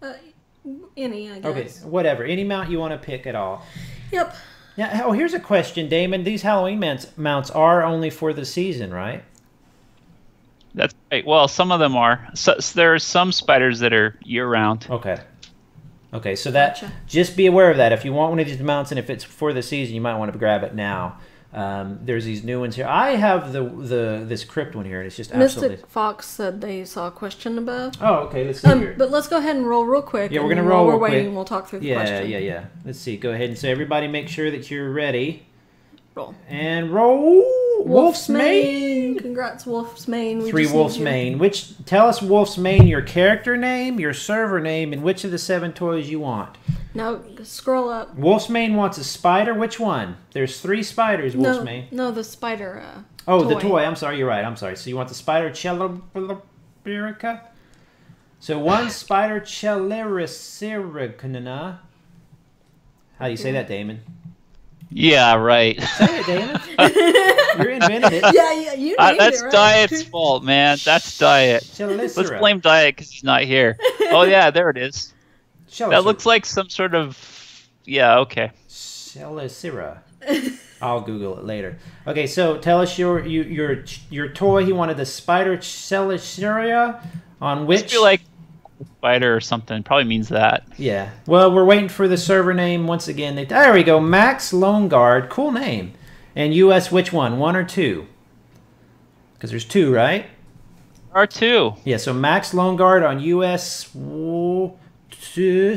Any, I guess. Okay, whatever. Any mount you want to pick at all. Yep. Yeah. Oh, here's a question, Damon. These Halloween mounts are only for the season, right? That's right. Well, some of them are. So there are some spiders that are year-round. Okay, so that just be aware of that. If you want one of these mounts and if it's for the season, you might want to grab it now. There's these new ones here. I have this crypt one here, and it's just absolutely... Mystic Fox said they saw a question above. Oh, okay, let's see here. But let's go ahead and roll real quick. Yeah, we're going to roll real quick. While we're waiting, we'll talk through the question. Yeah. Let's see. Go ahead and say, everybody make sure that you're ready. Roll. And roll. Wolf's Mane. Congrats, Wolf's Mane. 3 Wolf's Mane. Tell us, Wolf's Mane, your character name, your server name, and which of the 7 toys you want. Now, scroll up. Wolf's Mane wants a spider. Which one? There's 3 spiders, Wolf's Mane. No, the spider toy. The toy. I'm sorry, you're right. I'm sorry. So you want the spider Chelabirica? So 1 spider Chelericiricana. How do you say that, Damon? Yeah, right. Say it, Damon. You're inventing it. Yeah, you named That's it, right? Diet's fault, man. That's Diet. Let's Chelicera. blame Diet because he's not here. Oh, yeah, there it is. That looks like some sort of... Yeah, okay. Chelicera. I'll Google it later. Okay, so tell us your toy. He wanted the spider Chelicera on which... Must be like spider or something. Probably means that. Yeah. Well, we're waiting for the server name once again. There we go. Max Lone Guard. Cool name. And US which one? 1 or 2? Because there's 2, right? R2. Yeah, so Max Lone Guard on US 2.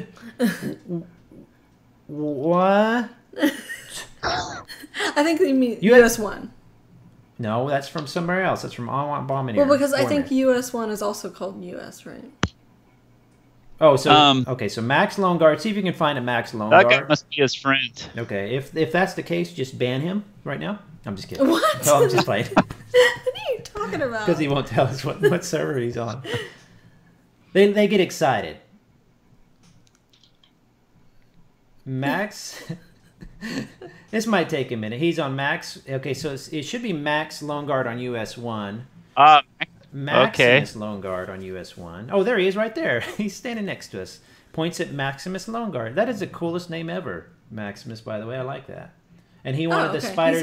What? I think they mean US 1. No, that's from somewhere else. That's from I Want Bombing. Well, because I think US 1 is also called US, right? Oh, so okay, so Max Lone Guard. See if you can find a Max Lone Guard. That guy must be his friend. Okay, if that's the case, just ban him right now. I'm just kidding. What? No, I'm just playing. What are you talking about? Because he won't tell us what server he's on. They get excited. Max. This might take a minute. He's on Max. Okay, so it should be Max Lone Guard on US 1. Maximus Lone Guard on US 1. Oh, there he is right there. He's standing next to us. Points at Maximus Lone Guard. That is the coolest name ever. Maximus, by the way. I like that. And he wanted the spider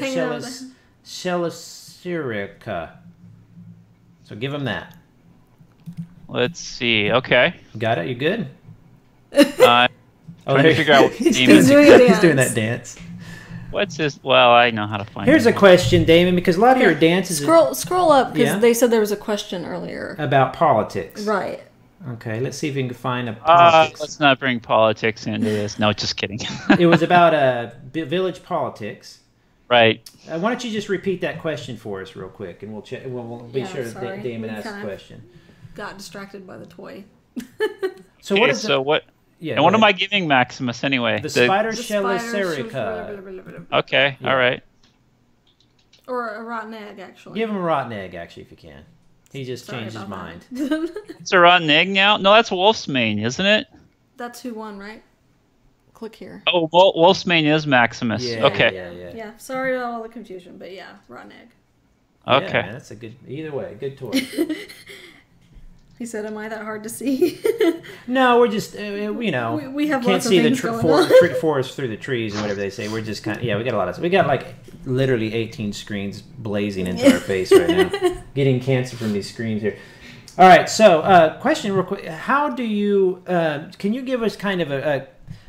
Chelicerica. So give him that. Let's see. Okay. Got it? You good? Trying to figure out what he's name is. He's doing that dance. What's his... Well, I know how to find Here's it. a question, Damon, because a lot of your dances... Scroll up, because Yeah? they said there was a question earlier. About politics. Right. Okay, let's see if we can find a politics. Let's not bring politics into this. No, just kidding. It was about village politics. Right. Why don't you just repeat that question for us real quick, and we'll check. We'll be sure sorry. that Damon We asks the kind of question. Got distracted by the toy. So what is so what? Yeah. And what am I giving Maximus anyway? The spider Chelicerica. Okay. Yeah. All right. Or a rotten egg, actually. Give him a rotten egg, actually, if you can. He just Sorry changed his about mind. that. It's a rotten egg now. No, that's Wolf's Mane, isn't it? That's who won, right? Click here. Oh, Wolf's Mane is Maximus. Yeah, Okay. Yeah, sorry about all the confusion, but yeah, rotten egg. Okay. Yeah, man, that's a good. Either way, good toy. He said, "Am I that hard to see?" No, we're just we know we have can't lots of see the things going on. forest through the trees and whatever they say. We're just kind of we got a lot of we got like literally 18 screens blazing into our face right now, getting cancer from these screens here. All right, so question real quick: how do you can you give us kind of a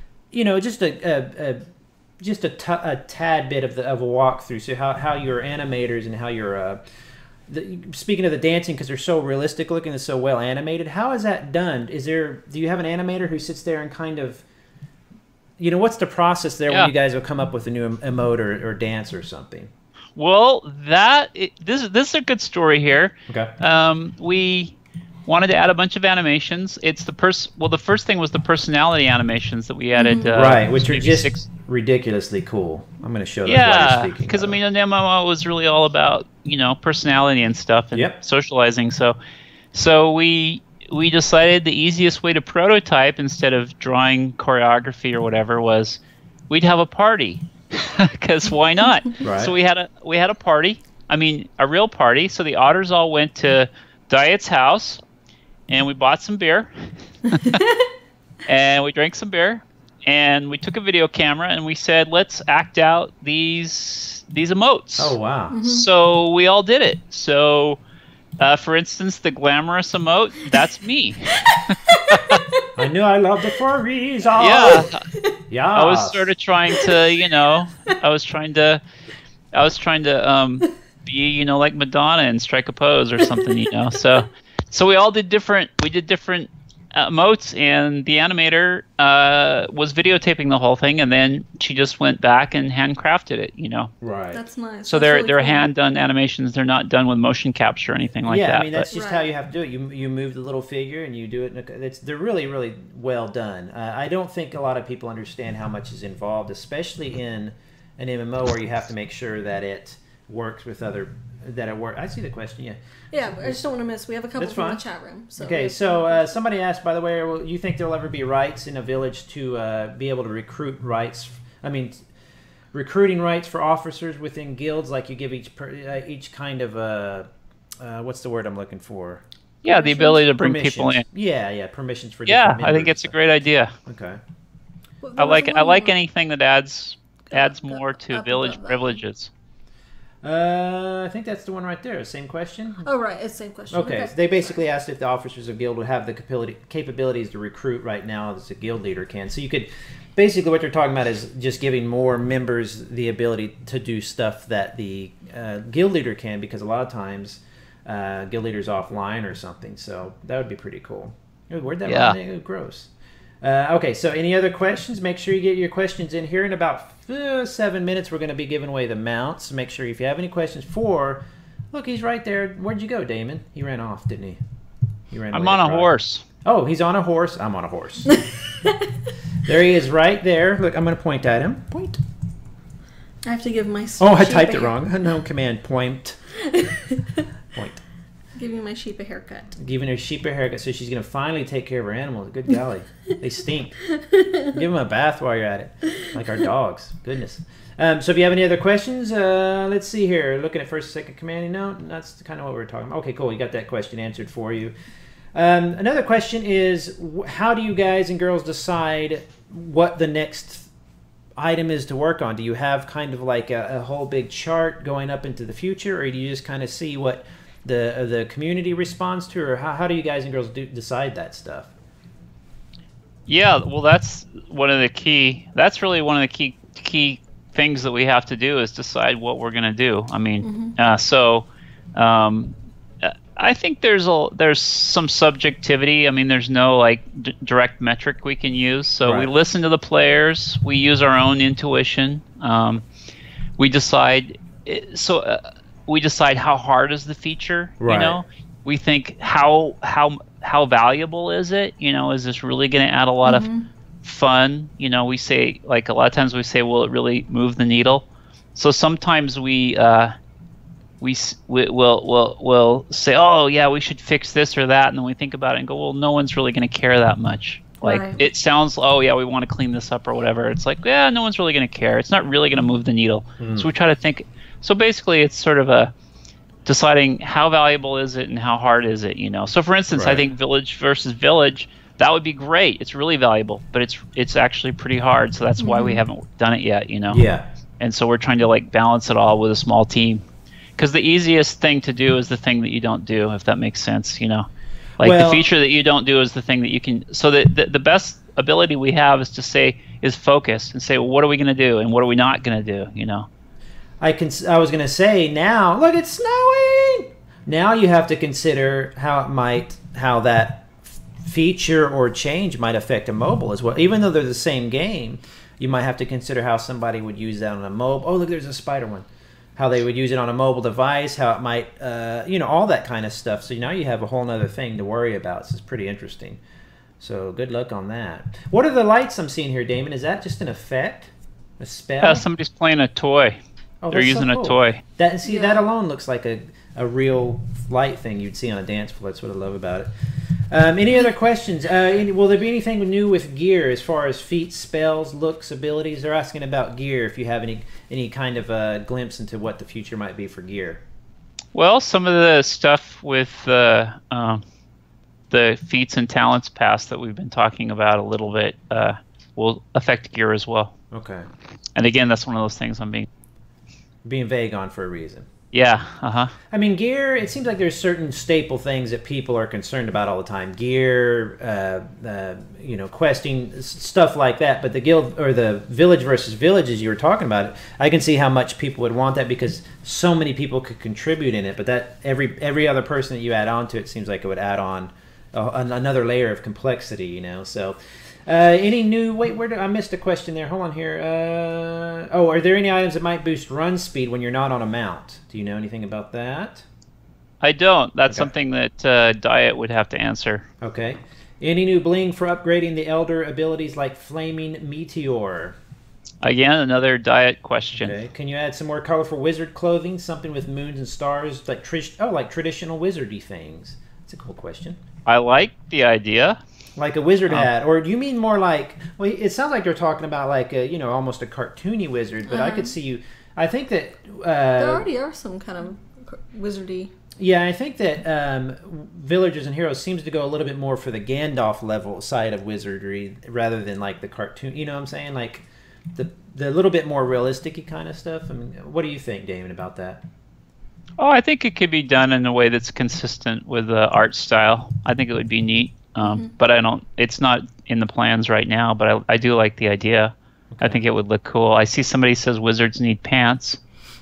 just a tad bit of a walkthrough? So how your animators and how your speaking of the dancing, because they're so realistic looking and so well animated, how is that done? Do you have an animator who sits there and kind of, what's the process there when you guys will come up with a new emote or dance or something? Well, this is a good story here. Okay. We wanted to add a bunch of animations. It's the first thing was the personality animations that we added. Right, which are just ridiculously cool. I'm going to show those while you're speaking. Because the MMO was really all about personality and stuff and socializing. So we decided the easiest way to prototype instead of drawing choreography or whatever was we'd have a party. Because why not? Right. So we had a party. I mean, a real party. So the otters all went to Diet's house, and we bought some beer, and we drank some beer, and we took a video camera, and we said, let's act out these emotes. Oh, wow. Mm-hmm. So we all did it. So, for instance, the glamorous emote, that's me. I knew I loved the furries. Oh. Yeah. Yeah. I was sort of trying to, I was trying to be, like Madonna and strike a pose or something, So we all did different emotes, and the animator was videotaping the whole thing, and then she just went back and handcrafted it, Right. That's nice. So That's they're really cool. hand-done animations. They're not done with motion capture or anything like that. Yeah, I mean, that's but... just how you have to do it. You move the little figure, and you do it. They're really, really well done. I don't think a lot of people understand how much is involved, especially in an MMO where you have to make sure that it works with other... I see the question, yeah. Yeah, I just don't want to miss. We have a couple That's from fine. the chat room. So Okay, so somebody asked, by the way, you think there'll ever be rights in a village to be able to recruit rights? I mean, recruiting rights for officers within guilds, like you give each kind of what's the word I'm looking for? Yeah, the ability to bring people in. Yeah, permissions for. Yeah, different I think it's a great idea. Okay. I like anything that adds more to village privileges. I think that's the one right there. Same question? Oh, right. It's the same question. Okay. So they basically asked if the officers of guild would have the capabilities to recruit right now as a guild leader can. So you could, basically what they're talking about is just giving more members the ability to do stuff that the guild leader can, because a lot of times guild leader's offline or something. So that would be pretty cool. Ooh, where'd that run? Ooh, gross. Okay, so any other questions? Make sure you get your questions in here. In about 7 minutes, we're going to be giving away the mounts. Make sure if you have any questions look, he's right there. Where'd you go, Damon? He ran off, didn't he? He ran. I'm on a horse. Oh, he's on a horse. I'm on a horse. There he is right there. Look, I'm going to point at him. Point. I have to give my Oh, I typed it wrong. No command. Point. Point. Giving my sheep a haircut. Giving her sheep a haircut, so she's going to finally take care of her animals. Good golly. They stink. Give them a bath while you're at it. Like our dogs. Goodness. So if you have any other questions, let's see here. Looking at first, second commanding note. That's kind of what we were talking about. Okay, cool. You got that question answered for you. Another question is, how do you guys and girls decide what the next item is to work on? Do you have kind of like a whole big chart going up into the future, or do you just kind of see what the community responds to, or how do you guys and girls decide that stuff? Yeah, well, that's one of the key. That's really one of the key things that we have to do, is decide what we're going to do. I mean, I think there's some subjectivity. I mean, there's no like direct metric we can use. So we listen to the players. We use our own intuition. We decide. We decide how hard is the feature. You know, we think how valuable is it. You know, is this really going to add a lot of fun? You know, we say, like, a lot of times we say, will it really move the needle? So sometimes we'll say, oh yeah, we should fix this or that, and then we think about it and go, well, no one's really going to care that much. Like it sounds, oh yeah, we want to clean this up or whatever. It's like, yeah, no one's really going to care. It's not really going to move the needle. So we try to think. So basically, it's sort of deciding how valuable is it and how hard is it. You know. So for instance, I think village versus village, that would be great. It's really valuable, but it's actually pretty hard. So that's why we haven't done it yet. You know. Yeah. And so we're trying to like balance it all with a small team. Because the easiest thing to do is the thing that you don't do, if that makes sense, you know. Like the feature that you don't do is the thing that you can. So the best ability we have is focus and say, well, what are we going to do and what are we not going to do, you know. I was going to say, now look, it's snowing. Now you have to consider how that feature or change might affect a mobile as well. Even though they're the same game, you might have to consider how somebody would use that on a mobile. Oh, look, there's a spider one. How they would use it on a mobile device, how it might, you know, all that kind of stuff. So now you have a whole other thing to worry about. So it's pretty interesting. So good luck on that. What are the lights I'm seeing here, Damon? Is that just an effect? A spell? Somebody's playing a toy. Oh, they're using a toy. That alone looks like a real light thing you'd see on a dance floor. That's what I love about it. Any other questions? Will there be anything new with gear as far as feats, spells, looks, abilities? They're asking about gear, if you have any kind of glimpse into what the future might be for gear. Well, some of the stuff with the feats and talents pass that we've been talking about a little bit will affect gear as well. Okay. And again, that's one of those things I'm being vague on for a reason. Yeah, I mean, gear, it seems like there's certain staple things that people are concerned about all the time. Gear, you know, questing, stuff like that. But the guild, or the village versus villages you were talking about, I can see how much people would want that because so many people could contribute in it. But that every other person that you add on to it seems like it would add on another layer of complexity, you know, so... any new... Wait, I missed a question there. Hold on here. Are there any items that might boost run speed when you're not on a mount? Do you know anything about that? I don't. That's something that Diet would have to answer. Okay. Any new bling for upgrading the Elder abilities like Flaming Meteor? Again, another Diet question. Okay. Can you add some more colorful wizard clothing? Something with moons and stars, like traditional wizardy things. That's a cool question. I like the idea. Like a wizard hat, or do you mean more like? Well, it sounds like you're talking about like a, almost a cartoony wizard. But I could see you. I think that there already are some kind of wizardy. Yeah, I think that Villagers and Heroes seems to go a little bit more for the Gandalf level side of wizardry rather than like the cartoon. You know what I'm saying? Like the little bit more realistic-y kind of stuff. I mean, what do you think, Damon, about that? Oh, I think it could be done in a way that's consistent with the art style. I think it would be neat. But it's not in the plans right now, but I do like the idea. Okay. I think it would look cool. I see somebody says wizards need pants.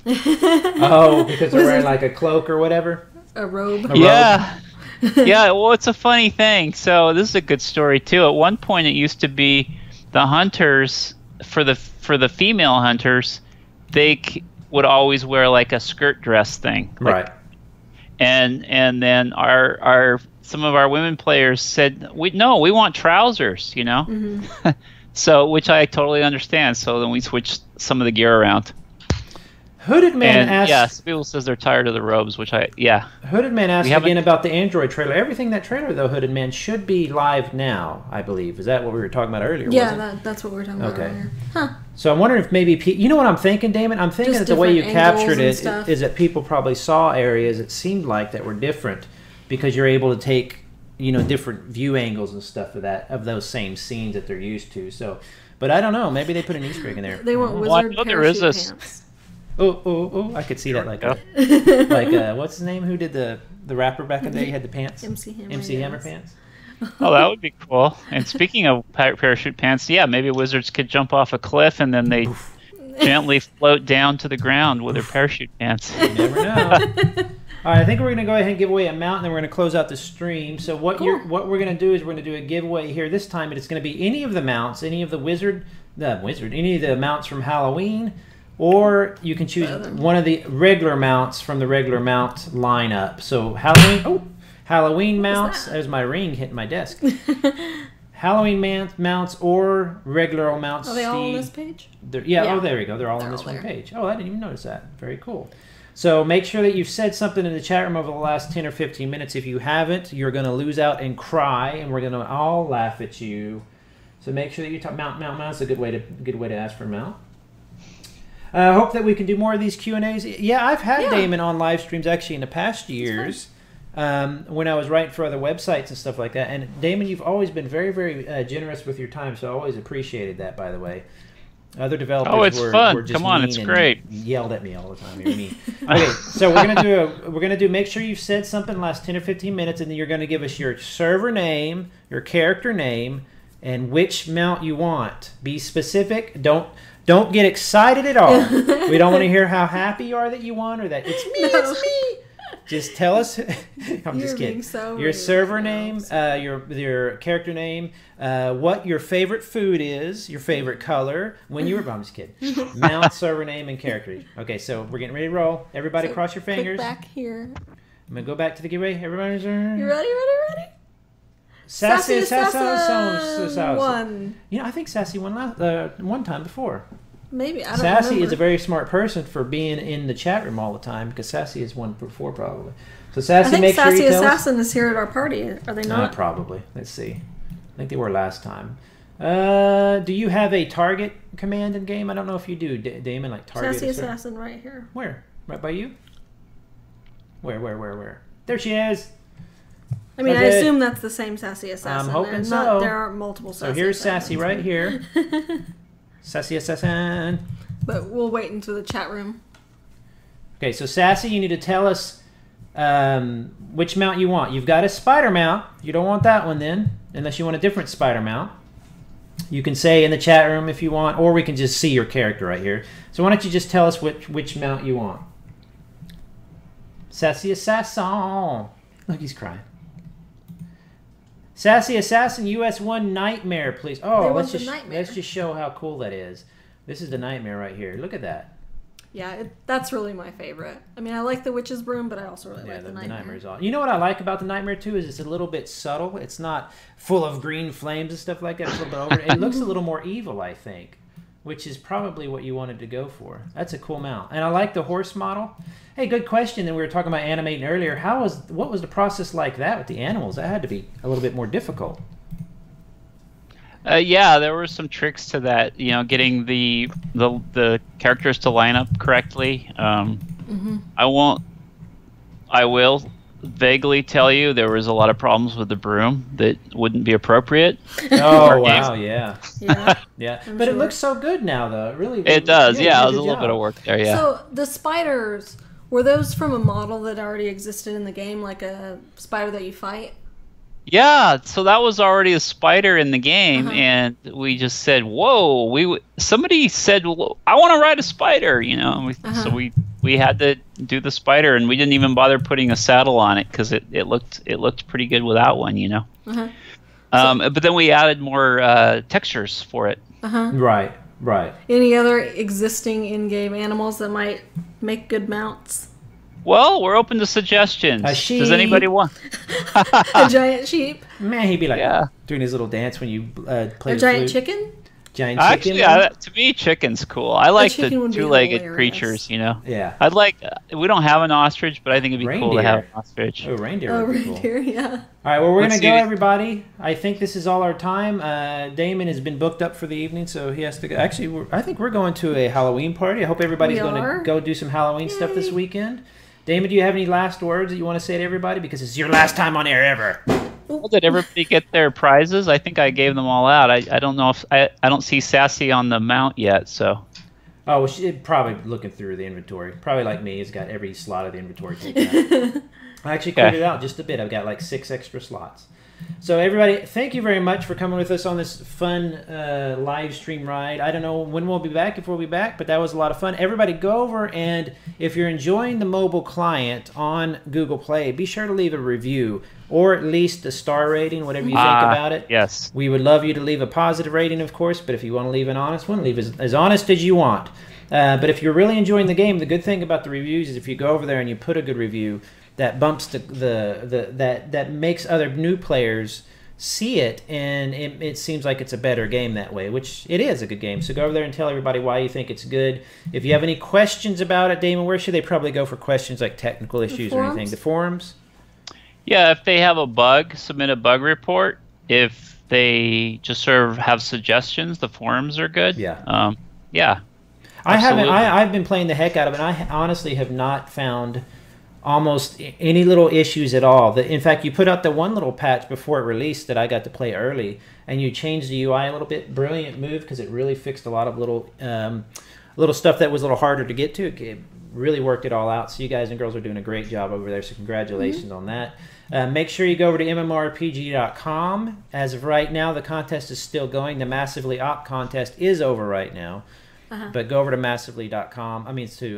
Oh, because they're wearing like a cloak or whatever? A robe. Yeah. Yeah, well, it's a funny thing. So this is a good story, too. At one point, it used to be the hunters, for the female hunters, they would always wear like a skirt dress thing. Right. And then some of our women players said, we want trousers, Mm-hmm. So, which I totally understand. So then we switched some of the gear around. Hooded Man asked... Yes, people says they're tired of the robes, Hooded Man asked again about the Android trailer. Everything that trailer, though, Hooded Man, should be live now, I believe. Is that what we were talking about earlier? Yeah, that's what we were talking about earlier. Huh. So I'm wondering if maybe... You know what I'm thinking, Damon? I'm thinking that the way you captured it is that people probably saw areas, it seemed like, that were different because you're able to take... different view angles and stuff of those same scenes that they're used to. So, but I don't know. Maybe they put an Easter egg in there. They want wizard parachute pants. Oh! I could see that like what's his name? Who did the rapper back in the day? He had the pants. MC Hammer pants. Oh, that would be cool. And speaking of parachute pants, yeah, maybe wizards could jump off a cliff and then they gently float down to the ground with their parachute pants. You never know. All right, I think we're going to go ahead and give away a mount, and then we're going to close out the stream. So what we're going to do is we're going to do a giveaway here this time, and it's going to be any of the mounts, any of the any of the mounts from Halloween, or you can choose one of the regular mounts from the regular mount lineup. So Halloween mounts. There's my ring hitting my desk. Halloween mounts or regular mounts. Are they all on this page? Yeah. Oh, there we go. They're all on this one page. Oh, I didn't even notice that. Very cool. So make sure that you've said something in the chat room over the last 10 or 15 minutes. If you haven't, you're going to lose out and cry, and we're going to all laugh at you. So make sure that you talk mount. It's a good way to ask for a mount. I hope that we can do more of these Q&As. Yeah, I've had Damon on live streams actually in the past years when I was writing for other websites and stuff like that. And Damon, you've always been very, very generous with your time, so I always appreciated that, by the way. Other developers were just Come on, mean it's and great. Yelled at me all the time. You're mean. Okay, so we're gonna do. Make sure you've said something in the last 10 or 15 minutes, and then you're gonna give us your server name, your character name, and which mount you want. Be specific. Don't get excited at all. We don't want to hear how happy you are that you won or that it's me. It's me. Just tell us. I'm just kidding. So your server name, your character name, what your favorite food is, your favorite color, when you were. I'm just kidding. Mount, server name, and character. Okay, so we're getting ready to roll. Everybody, cross your fingers. Back here. I'm gonna go back to the giveaway. Everybody's. You ready? Sassy won. I think Sassy won one time before. Maybe, I don't Sassy remember. is a very smart person for being in the chat room all the time because Sassy has won before probably. So Sassy, make sure you tell us. Sassy Assassin is here at our party. Are they not? Probably. Let's see. I think they were last time. Do you have a target command in game? I don't know if you do, Damon. Like target. Sassy Assassin right here. Where? Right by you? Where? There she is. I mean, I assume that's the same Sassy Assassin. I'm hoping so. There aren't multiple Sassy. So here's Sassy right here. Sassy Assassin. But we'll wait into the chat room. Okay, so Sassy, you need to tell us which mount you want. You've got a spider mount. You don't want that one then, unless you want a different spider mount. You can say in the chat room if you want, or we can just see your character right here. So why don't you just tell us which mount you want. Sassy Assassin. Look, he's crying. Sassy Assassin US1 Nightmare, please. Oh, let's just show how cool that is. This is the Nightmare right here. Look at that. Yeah, that's really my favorite. I mean, I like the Witch's Broom, but I also really like the Nightmare. The Nightmare is all. You know what I like about the Nightmare too is it's a little bit subtle. It's not full of green flames and stuff like that. It's a little bit over. It looks a little more evil, I think, which is probably what you wanted to go for. That's a cool mount, and I like the horse model. Hey, good question. And we were talking about animating earlier. What was the process like that with the animals? That had to be a little bit more difficult. Yeah, there were some tricks to that. You know, getting the characters to line up correctly. I won't. I will vaguely tell you there was a lot of problems with the broom that wouldn't be appropriate. Oh wow, yeah, Yeah. yeah. I'm But it sure. looks so good now, though. It really. It does. you Yeah, did a there's a good little bit job. of work there. Yeah. So the spiders, were those from a model that already existed in the game, like a spider that you fight? Yeah, so that was already a spider in the game, Uh-huh. and we just said, "Whoa!" Somebody said, well, "I want to ride a spider," you know. And so we had to do the spider, and we didn't even bother putting a saddle on it because it looked pretty good without one, you know. But then we added more textures for it. Right, right. Any other existing in-game animals that might make good mounts? Well, we're open to suggestions. A sheep. Does anybody want? A giant sheep? Man, he'd be like Yeah. doing his little dance when you play A the giant flute. chicken? Giant chicken. Actually, to me, chicken's cool. I like the chicken would be two-legged hilarious. creatures. You know. Yeah. I'd like. We don't have an ostrich, but I think it'd be cool to have an ostrich. Oh, reindeer. Oh, would be cool. reindeer, yeah. All right, well, we're Let's going to go, see. everybody. I think this is all our time. Damon has been booked up for the evening, so he has to go. Actually, I think we're going to a Halloween party. I hope everybody's We going are. to go do some Halloween stuff this Yay. weekend. Damon, do you have any last words that you want to say to everybody? Because it's your last time on air ever. Well, did everybody get their prizes? I think I gave them all out. I don't know if I don't see Sassy on the mount yet. So Oh, well, she's probably looking through the inventory. Probably like me, has got every slot of the inventory taken out. I actually cleared it out just a bit. I've got like 6 extra slots. So everybody, thank you very much for coming with us on this fun live stream ride. I don't know when we'll be back, if we'll be back, but that was a lot of fun. Everybody go over, and if you're enjoying the mobile client on Google Play, be sure to leave a review or at least a star rating, whatever you think about it. yes. We would love you to leave a positive rating, of course, but if you want to leave an honest one, leave as honest as you want. But if you're really enjoying the game, the good thing about the reviews is if you go over there and you put a good review, that bumps that makes other new players see it, and it seems like it's a better game that way, which it is a good game. So go over there and tell everybody why you think it's good. If you have any questions about it, Damon, where should they probably go for questions like technical issues or anything? The forums? Yeah, if they have a bug, submit a bug report. If they just sort of have suggestions, the forums are good. Yeah. Yeah. I haven't. Absolutely. I've been playing the heck out of it. I honestly have not found almost any little issues at all. In fact, you put out the one little patch before it released that I got to play early, and you changed the UI a little bit. Brilliant move, because it really fixed a lot of little stuff that was a little harder to get to. It really worked it all out. So you guys and girls are doing a great job over there. So congratulations on that. Make sure you go over to mmrpg.com. As of right now, the contest is still going. The Massively Op contest is over right now. But go over to massively.com. I mean, to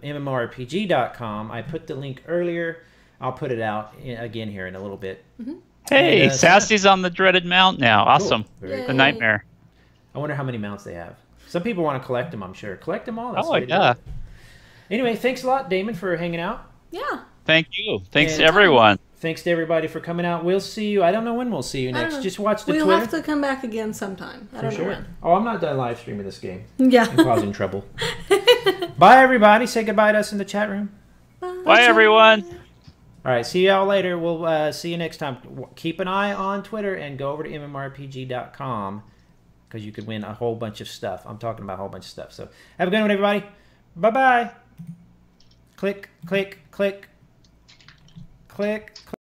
mmrpg.com. I put the link earlier. I'll put it out again here in a little bit. Hey, And, Sassy's on the dreaded mount now. Awesome. Very Yay. The nightmare. I wonder how many mounts they have. Some people want to collect them, I'm sure. Collect them all. That's Oh, the way to do yeah. it. Anyway, thanks a lot, Damon, for hanging out. Yeah. Thank you. Thanks And- to everyone. Thanks to everybody for coming out. We'll see you. I don't know when we'll see you I don't next. know. Just watch the We'll Twitter. have to come back again sometime. I don't know when. Oh, I'm not done live streaming this game. Yeah. I'm causing trouble. Bye, everybody. Say goodbye to us in the chat room. Bye, everyone. All right, see y'all later. We'll see you next time. Keep an eye on Twitter and go over to mmrpg.com because you could win a whole bunch of stuff. I'm talking about a whole bunch of stuff. So have a good one, everybody. Bye-bye. Click, click, click, click, click.